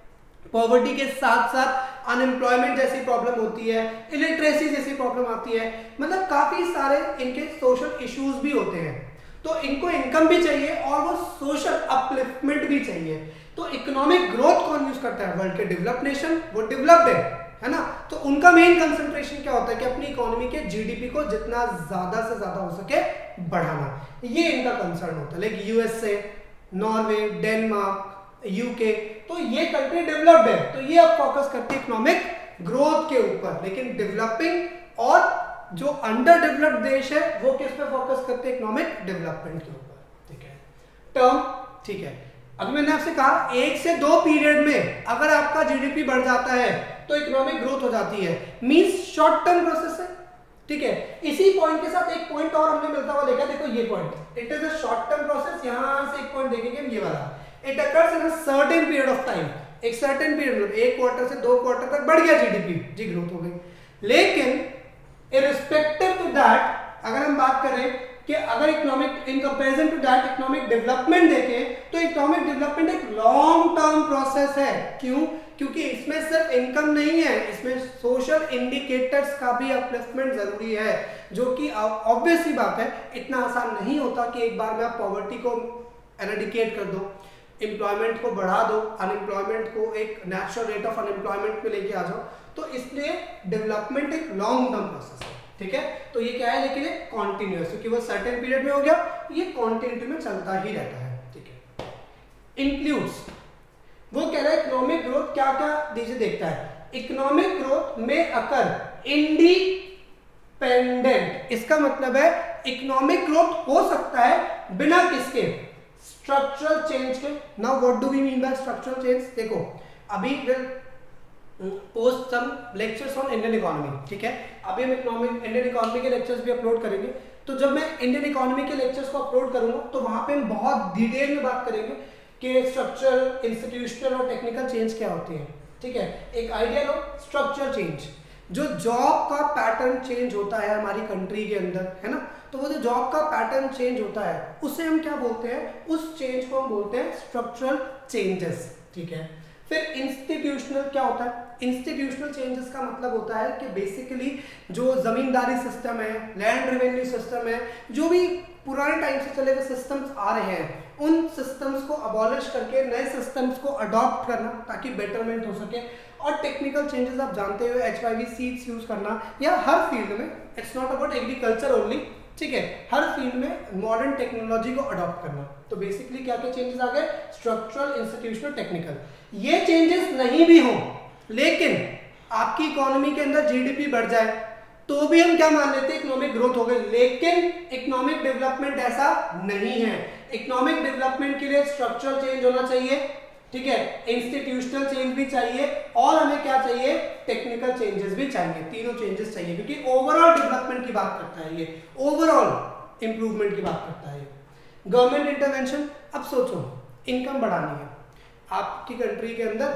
पॉवर्टी के साथ साथ अनएम्प्लॉयमेंट जैसी प्रॉब्लम होती है, इलिटरेसी जैसी प्रॉब्लम आती है, मतलब काफी सारे इनके सोशल इश्यूज भी होते हैं। तो इनको इनकम भी चाहिए और वो सोशल अपलिफ्टमेंट भी चाहिए। तो इकोनॉमिक ग्रोथ कौन यूज करता है, वर्ल्ड के डेवलप्ड नेशन, वो डेवलप्ड है, है ना। तो उनका मेन कंसंट्रेशन क्या होता है कि अपनी इकोनॉमी के जीडीपी को जितना ज्यादा से ज्यादा हो सके बढ़ाना, ये इनका कंसर्न होता है। Like USA, Norway, Denmark, UK, तो ये कंट्री डेवलप्ड है, तो ये अब फोकस करती है इकोनॉमिक ग्रोथ के ऊपर। लेकिन डेवलपिंग और जो अंडर डेवलप्ड देश है वो किस पे फोकस करते हैं, इकोनॉमिक डेवलपमेंट के ऊपर, ठीक है। टर्म, ठीक है, अभी मैंने आपसे कहा एक से दो पीरियड में अगर आपका जीडीपी बढ़ जाता है तो इकोनॉमिक ग्रोथ हो जाती है, मींस शॉर्ट टर्म प्रोसेस है, ठीक है। इसी पॉइंट के साथ एक पॉइंट और हमने मिलता हुआ देखा, देखो ये point, it is a short term process. यहां से एक पॉइंट देखेंगे हम, ये वाला, it occurs in a certain period of time, एक सर्टेन पीरियड में एक क्वार्टर से दो क्वार्टर तक बढ़ गया जीडीपी, जी ग्रोथ हो गई। लेकिन इररिस्पेक्टिव टू दैट अगर हम बात करें कि अगर economic in comparison to that economic development देखें तो इकोनॉमिक डेवलपमेंट एक लॉन्ग टर्म प्रोसेस है। क्यों, क्योंकि इसमें सिर्फ इनकम नहीं है, इसमें सोशल इंडिकेटर्स का भी अपलिफ्टमेंट जरूरी है, जो कि ऑब्वियस ही बात है, इतना आसान नहीं होता कि एक बार में आप पॉवर्टी को एरेडिकेट कर दो, एम्प्लॉयमेंट को बढ़ा दो, अनएम्प्लॉयमेंट को एक नेचुरल रेट ऑफ अनएम्प्लॉयमेंट पे लेके आ जाओ। तो इसलिए डेवलपमेंट एक लॉन्ग टर्म प्रोसेस है, ठीक है। तो ये क्या है, लेकिन ये कॉन्टिन्यूअस, क्योंकि वो सर्टेन पीरियड में हो गया, ये कॉन्टिन्यूटी में चलता ही रहता है, ठीक है। इंक्लूड्स, वो कह रहा है इकोनॉमिक ग्रोथ क्या क्या दीजिए देखता है, इकोनॉमिक ग्रोथ में अकर इंडिपेंडेंट, इसका मतलब है इकोनॉमिक ग्रोथ हो सकता है बिना किसके, स्ट्रक्चरल चेंज के। Now what do we mean by structural change, देखो अभी will post some lectures on Indian economy, ठीक है। अभी हम इकोनॉमिक इंडियन इकोनॉमी के लेक्चर्स भी अपलोड करेंगे, तो जब मैं इंडियन इकोनॉमी के लेक्चर्स को अपलोड करूंगा तो वहां पे हम बहुत डिटेल में बात करेंगे कि स्ट्रक्चरल, इंस्टीट्यूशनल और टेक्निकल चेंज क्या होती है, ठीक है। एक आइडिया लो, स्ट्रक्चरल चेंज, जो जॉब का पैटर्न चेंज होता है हमारी कंट्री के अंदर, है ना, तो वो जो जॉब का पैटर्न चेंज होता है उसे हम क्या बोलते हैं, उस चेंज को हम बोलते हैं स्ट्रक्चरल चेंजेस, ठीक है। फिर इंस्टीट्यूशनल क्या होता है, इंस्टीट्यूशनल चेंजेस का मतलब होता है कि बेसिकली जो जमींदारी सिस्टम है, लैंड रेवेन्यू सिस्टम है, जो भी पुराने टाइम से चले हुए सिस्टम्स आ रहे हैं, उन सिस्टम्स को अबॉलिश करके नए सिस्टम्स को अडॉप्ट करना ताकि बेटरमेंट हो सके। और टेक्निकल चेंजेस आप जानते हो, H Y V seeds use करना, या हर फील्ड में, it's not about agriculture only, ठीक है, हर फील्ड में मॉडर्न टेक्नोलॉजी को अडॉप्ट करना। तो बेसिकली क्या क्या चेंजेस आ गए, स्ट्रक्चरल, इंस्टीट्यूशनल, टेक्निकल। ये चेंजेस नहीं भी हो लेकिन आपकी इकोनॉमी के अंदर जीडीपी बढ़ जाए तो भी हम क्या मान लेते हैं, इकोनॉमिक ग्रोथ हो गई। लेकिन इकोनॉमिक डेवलपमेंट ऐसा नहीं है। इकोनॉमिक डेवलपमेंट के लिए स्ट्रक्चरल चेंज होना चाहिए, ठीक है, इंस्टीट्यूशनल चेंज भी चाहिए, और हमें क्या चाहिए, टेक्निकल चेंजेस भी चाहिए। तीनों चेंजेस चाहिए क्योंकि ओवरऑल डेवलपमेंट की बात करता है ये, ओवरऑल इंप्रूवमेंट की बात करता है ये। गवर्नमेंट इंटरवेंशन, अब सोचो इनकम बढ़ानी है आपकी कंट्री के अंदर।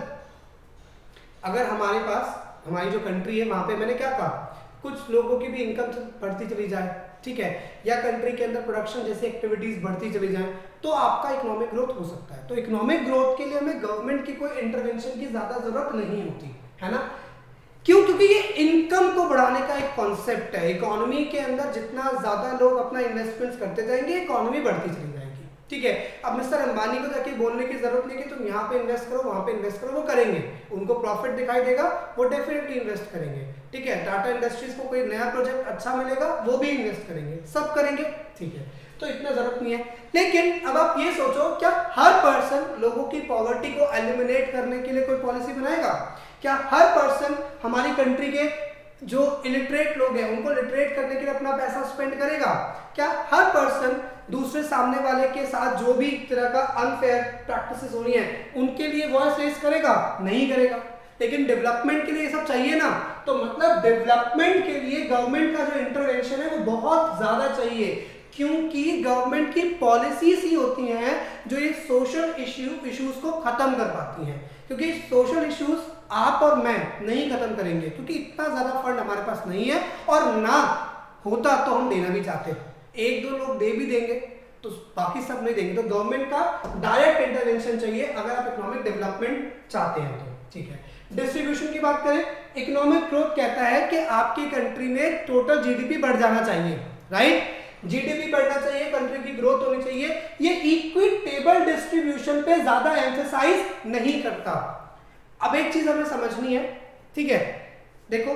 अगर हमारे पास, हमारी जो कंट्री है वहां पे मैंने क्या कहा, कुछ लोगों की भी इनकम बढ़ती चली जाए, ठीक है, या कंट्री के अंदर प्रोडक्शन जैसी एक्टिविटीज बढ़ती चली जाए, तो आपका इकोनॉमिक ग्रोथ हो सकता है। तो इकोनॉमिक ग्रोथ के लिए हमें गवर्नमेंट की कोई इंटरवेंशन की ज्यादा जरूरत नहीं होती, है ना। क्यों? क्योंकि ये इनकम को बढ़ाने का एक कॉन्सेप्ट है। इकोनॉमी के अंदर जितना ज्यादा लोग अपना इन्वेस्टमेंट्स करते जाएंगे, इकोनॉमी बढ़ती चली जाएगी, ठीक है। अब मिस्टर अंबानी को जाके बोलने की जरूरत नहीं कि तुम यहाँ पे इन्वेस्ट करो, वहां पे इन्वेस्ट करो, वो करेंगे, उनको प्रॉफिट दिखाई देगा, वो डेफिनेटली इन्वेस्ट करेंगे, ठीक है। टाटा इंडस्ट्रीज को कोई नया प्रोजेक्ट अच्छा मिलेगा, वो भी इन्वेस्ट करेंगे, सब करेंगे, ठीक है, तो इतना जरूरत नहीं है। लेकिन अब आप ये सोचो, क्या हर पर्सन लोगों की पॉवर्टी को एलिमिनेट करने के लिए कोई पॉलिसी बनाएगा? क्या हर पर्सन हमारी कंट्री के जो इलिटरेट लोग हैं उनको लिटरेट करने के लिए अपना पैसा स्पेंड करेगा? क्या हर पर्सन दूसरे सामने वाले के साथ जो भी तरह का अनफेयर प्रैक्टिसेस हो रही हैं उनके लिए वॉइस रेज करेगा? नहीं करेगा। लेकिन डेवलपमेंट के लिए ये सब चाहिए ना, तो मतलब डेवलपमेंट के लिए गवर्नमेंट का जो इंटरवेंशन है वो बहुत ज्यादा चाहिए, क्योंकि गवर्नमेंट की पॉलिसीज ही होती हैं जो ये सोशल इश्यू इश्यूज को खत्म कर पाती हैं। क्योंकि सोशल इश्यूज आप और मैं नहीं खत्म करेंगे, क्योंकि इतना ज्यादा फंड हमारे पास नहीं है, और ना होता तो हम देना भी चाहते हैं, एक दो लोग दे भी देंगे तो बाकी सब नहीं देंगे। तो गवर्नमेंट का डायरेक्ट इंटरवेंशन चाहिए अगर आप इकोनॉमिक डेवलपमेंट चाहते हैं तो, ठीक है। डिस्ट्रीब्यूशन की बात करें, इकोनॉमिक ग्रोथ कहता है कि आपकी कंट्री में टोटल जीडीपी बढ़ जाना चाहिए, राइट, जीडीपी बढ़ना चाहिए, कंट्री की ग्रोथ होनी चाहिए। ये इक्विटेबल डिस्ट्रीब्यूशन पे ज्यादा एम्फेसाइज नहीं करता। अब एक चीज हमें समझनी है, ठीक है, देखो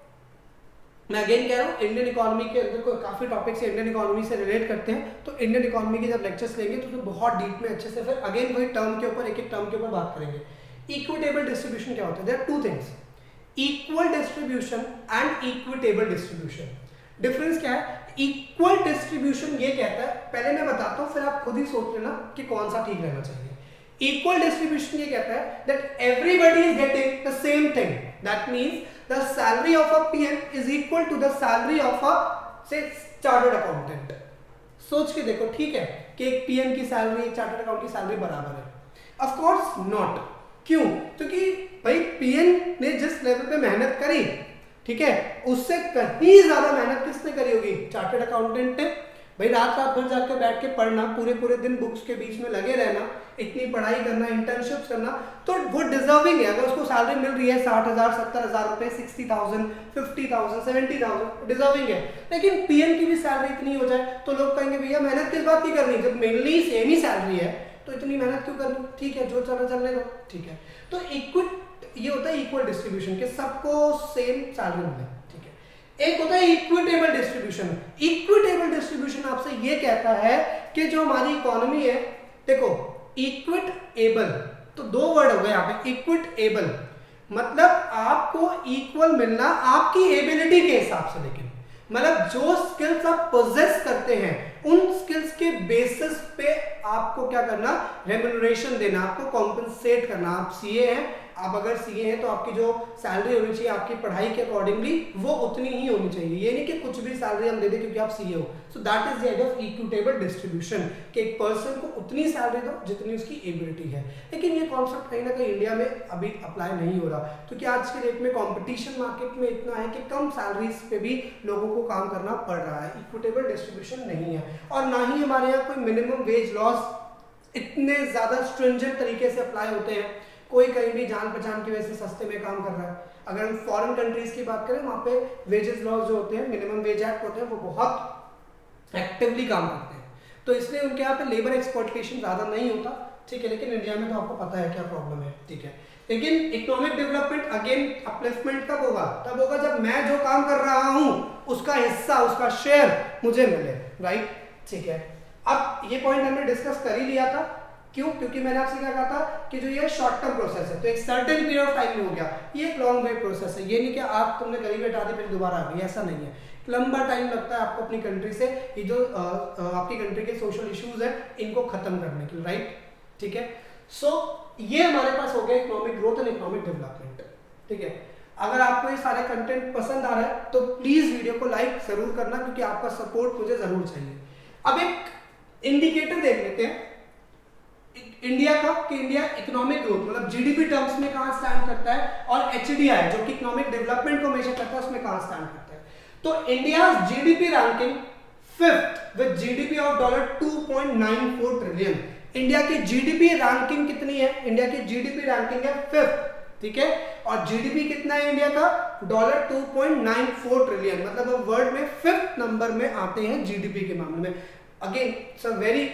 मैं अगेन कह रहा हूँ, इंडियन इकोनॉमी के अंदर कोई काफी टॉपिक्स इंडियन इकोनॉमी से रिलेट करते हैं, तो इंडियन इकोनॉमी के जब लेक्चर्स लेंगे तो फिर बहुत डीप में अच्छे से फिर अगेन वही टर्म के ऊपर एक एक टर्म के ऊपर बात करेंगे। इक्विटेबल डिस्ट्रीब्यूशन क्या होता है? There are two things, equal distribution and equitable distribution. Difference क्या है? इक्वल डिस्ट्रीब्यूशन ये कहता है, पहले मैं बताता हूँ फिर आप खुद ही सोच लेना कि कौन सा ठीक रहना चाहिए। इक्वल डिस्ट्रीब्यूशन ये कहता है that everybody is getting the same thing, that means the salary of a P M is equal to the salary of a say chartered accountant। सोच के देखो, ठीक है, कि एक पीएम की सैलरी एक चार्टर्ड अकाउंटेंट की सैलरी बराबर है? Of course not. क्यों? क्योंकि भाई पीएम ने जिस लेवल पे मेहनत करी, ठीक है, उससे कहीं ज्यादा मेहनत किसने करी होगी? चार्टर्ड अकाउंटेंट ने। भाई रात रात भर जाकर बैठ के पढ़ना, पूरे पूरे दिन बुक्स के बीच में लगे रहना, इतनी पढ़ाई करना, इंटर्नशिप्स करना, तो वो डिजर्विंग है। अगर उसको सैलरी मिल रही है साठ हजार सत्तर हजार रुपए, sixty thousand fifty thousand seventy thousand, deserving है। लेकिन पीएम की भी सैलरी इतनी हो जाए तो लोग कहेंगे भैया मेहनत किस बात की करनी, जब मेनली सेम ही सैलरी है तो इतनी मेहनत क्यों करनी? ठीक है, जो चलना चलने दो, ठीक है। तो इक्विट ये होता है इक्वल डिस्ट्रीब्यूशन के, सबको सेम सैलरी मिले, ठीक है। एक होता है इक्विटेबल डिस्ट्रीब्यूशन। इक्विटेबल डिस्ट्रीब्यूशन आपसे ये कहता है कि जो हमारी इकोनॉमी है, देखो इक्विटेबल तो दो वर्ड हो गए यहाँ पे, इक्विटेबल मतलब आपको इक्वल मिलना आपकी एबिलिटी के हिसाब से, लेकिन मतलब जो स्किल्स आप पोजेस करते हैं उन स्किल्स के बेसिस पे आपको क्या करना, रेम्यूनरेशन देना, आपको कॉम्पेंसेट करना। आप सीए हैं, आप अगर सीए हैं तो आपकी जो सैलरी होनी चाहिए आपकी पढ़ाई के अकॉर्डिंगली वो उतनी ही होनी चाहिए। ये नहीं कि कुछ भी सैलरी हम दे दें क्योंकि आप सीए हो। So that is the idea of equitable distribution कि एक पर्सन को उतनी सैलरी दो जितनी उसकी एबिलिटी है। लेकिन ये कॉन्सेप्ट कहीं ना कहीं इंडिया में अभी अप्लाई नहीं हो रहा, क्योंकि आज के डेट में कॉम्पिटिशन मार्केट में इतना है कि कम सैलरीज पे भी लोगों को काम करना पड़ रहा है। इक्विटेबल डिस्ट्रीब्यूशन नहीं है, और ना ही हमारे यहाँ कोई मिनिमम वेज लॉस इतने ज्यादा स्ट्रिंजेंट तरीके से अप्लाई होते हैं। कोई कहीं भी जान पहचान की वजह से सस्ते में काम कर रहा है। अगर हम फॉरेन कंट्रीज की बात करें, वहां पे वेजेस लॉज जो होते हैं, मिनिमम वेज एक्ट होते हैं, वो बहुत एक्टिवली काम करते हैं, तो इसलिए उनके यहाँ पे लेबर एक्सप्लॉयटेशन ज्यादा नहीं होता, ठीक है। लेकिन इंडिया में तो आपको पता है क्या प्रॉब्लम है, ठीक है। लेकिन इकोनॉमिक डेवलपमेंट अगेन अपलिफ्टमेंट कब होगा? तब होगा जब मैं जो काम कर रहा हूं उसका हिस्सा, उसका शेयर मुझे मिले, राइट, ठीक है। अब ये पॉइंट हमने डिस्कस कर ही लिया था, क्यों? क्योंकि मैंने आपसे क्या कहा था कि जो ये शॉर्ट टर्म प्रोसेस है तो एक सर्टेन पीरियड ऑफ टाइम में हो गया, ये एक लॉन्ग वेव प्रोसेस है। ये नहीं कि आप तुमने गरीबी हटा दी फिर दोबारा आ गई, ऐसा नहीं है। लंबा टाइम लगता है आपको अपनी कंट्री से ये जो आ, आ, आपकी कंट्री के सोशल इश्यूज है इनको खत्म करने के लिए, राइट, ठीक है। सो so, ये हमारे पास हो गया economic growth and economic development, ठीक है। अगर आपको ये सारे कंटेंट पसंद आ रहा है तो प्लीज वीडियो को लाइक जरूर करना, क्योंकि आपका सपोर्ट मुझे जरूर चाहिए। अब एक इंडिकेटर देख लेते हैं इंडिया का कि इंडिया इकोनॉमिक ग्रोथ मतलब जीडीपी टर्म्स में कहां स्टैंड करता है, और एचडीआई जो कि इकोनॉमिक डेवलपमेंट को मेजर करता है उसमें कहां स्टैंड करता है। तो India GDP ranking fifth with GDP of dollar two point nine four trillion. India की जीडीपी रैंकिंग कितनी है? इंडिया की जीडीपी रैंकिंग है फिफ्थ, ठीक है। और जीडीपी कितना है इंडिया का? Dollar two point nine four trillion, मतलब हम वर्ल्ड में फिफ्थ नंबर में आते हैं जीडीपी के मामले में। Again it's a very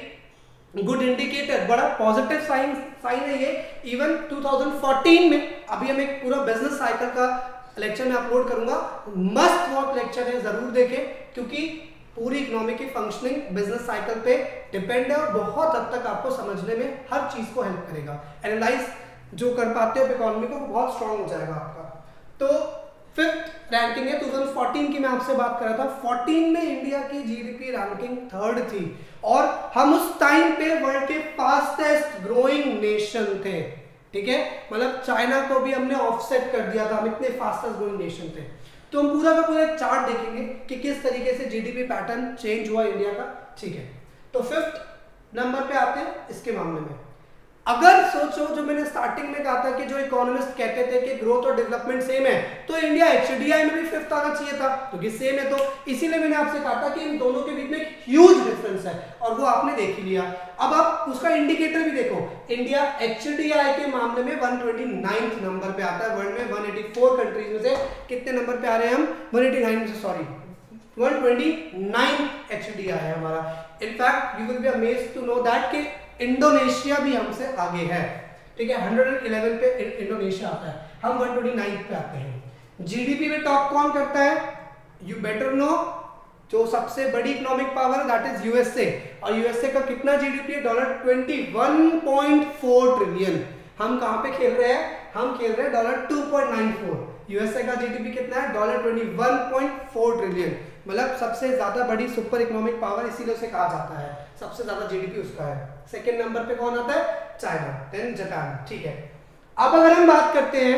good indicator, बड़ा पॉजिटिव साइन साइन है ये। इवन टू थाउजेंड फोर्टीन में, अभी हम एक पूरा बिजनेस साइकिल का लेक्चर में अपलोड करूंगा, मस्ट वॉच लेक्चर है, जरूर देखें, क्योंकि पूरी इकोनॉमी की फंक्शनिंग बिजनेस साइकिल पे डिपेंड है और बहुत हद तक आपको समझने में हर चीज को हेल्प करेगा। एनालाइज जो कर पाते हो इकोनॉमी को, बहुत स्ट्रांग हो जाएगा आपका। तो फिफ्थ रैंकिंग है, टू थाउजेंड फोर्टीन की मैं आपसे बात कर रहा था। फोर्टीन में इंडिया की जीडीपी रैंकिंग थर्ड थी, और हम उस टाइम पे वर्ल्ड के फास्टेस्ट ग्रोइंग नेशन थे, ठीक है। मतलब चाइना को भी हमने ऑफसेट कर दिया था, हम इतने फास्टेस्ट ग्रोइंग नेशन थे। तो हम पूरा का पूरा एक चार्ट देखेंगे कि किस तरीके से जीडीपी पैटर्न चेंज हुआ इंडिया का, ठीक है। तो फिफ्थ नंबर पे आते हैं इसके मामले में। अगर सोचो, जो मैंने स्टार्टिंग में कहा था कि जो इकोनॉमिस्ट कहते थे कि ग्रोथ और डेवलपमेंट सेम है, तो इंडिया एचडीआई में भी फिफ्थ आना चाहिए था, क्योंकि तो सेम है। तो इसीलिए मैंने आपसे कहा था कि इन दोनों के बीच में एक ह्यूज डिफरेंस है, और वो आपने देख ही लिया। अब आप उसका इंडिकेटर भी देखो, इंडिया एचडीआई के मामले में वन ट्वेंटी नाइन्थ नंबर पे आता है वर्ल्ड में। वन एटी फोर कंट्रीज में से कितने नंबर पे आ रहे हैं हम? वन एटी नाइन में से, sorry one twenty nine HDI है हमारा। In fact you will be amazed to know that कि इंडोनेशिया भी हमसे आगे है, ठीक है। वन इलेवन पे इंडोनेशिया आता है, हम वन ट्वेंटी नाइन पे आते हैं। जीडीपी में टॉप कौन करता है? यू बेटर नो, जो सबसे बड़ी economic power that is USA, और यूएसए का कितना जीडीपी है? Dollar twenty one point four trillion. हम कहां पे खेल रहे हैं? हम खेल रहे हैं dollar two point nine four. USA का जीडीपी कितना है? Dollar twenty one point four trillion, मतलब सबसे ज्यादा बड़ी सुपर इकोनॉमिक पावर, इसीलिए उसे कहा जाता है, सबसे ज्यादा जीडीपी उसका है। सेकेंड नंबर पे कौन आता है? चाइना, देन जापान, ठीक है। अब अगर हम बात करते हैं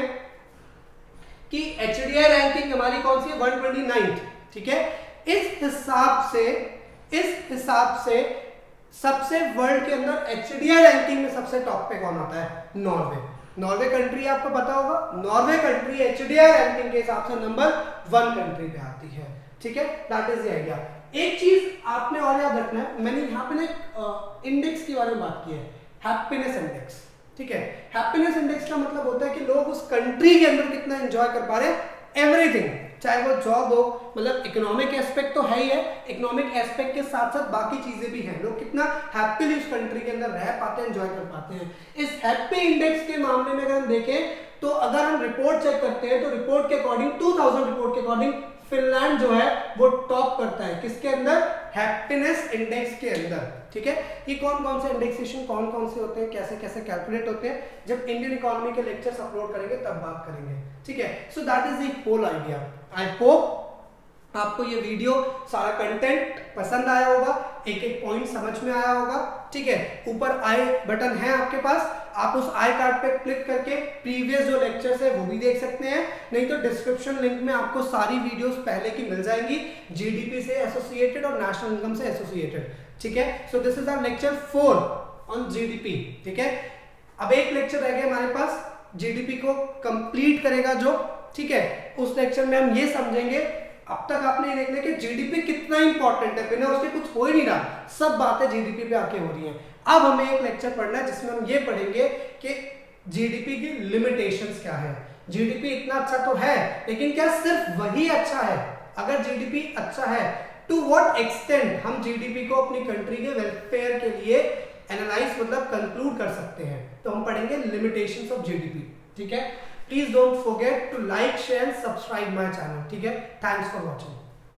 कि एचडीआई रैंकिंग हमारी कौन सी है? वन ट्वेंटी नाइन्थ, ठीक है। इस हिसाब से इस हिसाब से सबसे वर्ल्ड के अंदर एचडीआई रैंकिंग में सबसे टॉप पे कौन आता है? नॉर्वे। नॉर्वे कंट्री आपको पता होगा, नॉर्वे कंट्री एचडीआई रैंकिंग के हिसाब से नंबर वन कंट्री पे आती है, ठीक है। That is the idea. एक चीज आपने और याद रखना है, मैंने यहाँ पे ना इंडेक्स के बारे में बात की है, हैप्पीनेस इंडेक्स, ठीक है। हैप्पीनेस इंडेक्स का मतलब होता है कि लोग उस कंट्री के अंदर कितना एंजॉय कर पा रहे हैं एवरीथिंग, चाहे वो जॉब हो, मतलब इकोनॉमिक एस्पेक्ट तो है ही है, इकोनॉमिक एस्पेक्ट के साथ साथ बाकी चीजें भी हैं, लोग कितना हैप्पीली उस कंट्री के अंदर रह पाते हैं, एंजॉय कर पाते हैं। इस हैप्पी इंडेक्स के मामले में अगर हम देखें तो अगर हम रिपोर्ट चेक करते हैं तो रिपोर्ट के अकॉर्डिंग, टू थाउजेंड रिपोर्ट के अकॉर्डिंग फिनलैंड जो है वो टॉप करता है, किसके अंदर? हैप्पीनेस इंडेक्स के अंदर, ठीक है। ये कौन कौन से इंडेक्सेशन कौन कौन से होते हैं, कैसे कैसे कैलकुलेट होते हैं, जब इंडियन इकोनॉमी के लेक्चर्स अपलोड करेंगे तब बात करेंगे, ठीक है। So that is the whole idea. I hope आपको ये वीडियो सारा कंटेंट पसंद आया होगा, एक एक पॉइंट समझ में आया होगा, ठीक है, ऊपर आई बटन है आपके पास, आप उस आई कार्ड पे क्लिक करके प्रीवियस जो लेक्चर्स है वो भी देख सकते हैं, नहीं तो डिस्क्रिप्शन लिंक में आपको सारी वीडियोस पहले की मिल जाएंगी, जीडीपी से एसोसिएटेड और नेशनल इनकम से एसोसिएटेड। ठीक है, so this is our lecture four on GDP. ठीक है, अब एक लेक्चर रह गया हमारे पास, जीडीपी को कंप्लीट करेगा जो, ठीक है, उस लेक्चर में हम ये समझेंगे, अब तक आपने ये देख लिया कि जीडीपी कितना इंपॉर्टेंट है, बिना उसके कुछ हो ही नहीं रहा, सब बातें जीडीपी पे आके हो रही हैं। अब हमें एक लेक्चर पढ़ना है जिसमें हम ये पढ़ेंगे कि जीडीपी की लिमिटेशंस क्या है। जीडीपी इतना अच्छा तो है, लेकिन क्या सिर्फ वही अच्छा है? अगर जीडीपी अच्छा है, टू व्हाट एक्सटेंट हम जीडीपी को अपनी कंट्री के वेलफेयर के लिए एनालाइज मतलब कंक्लूड कर सकते हैं, तो हम पढ़ेंगे लिमिटेशंस ऑफ जीडीपी। ठीक है, please don't forget to like share subscribe my channel. ठीक है, थैंक्स फॉर वॉचिंग।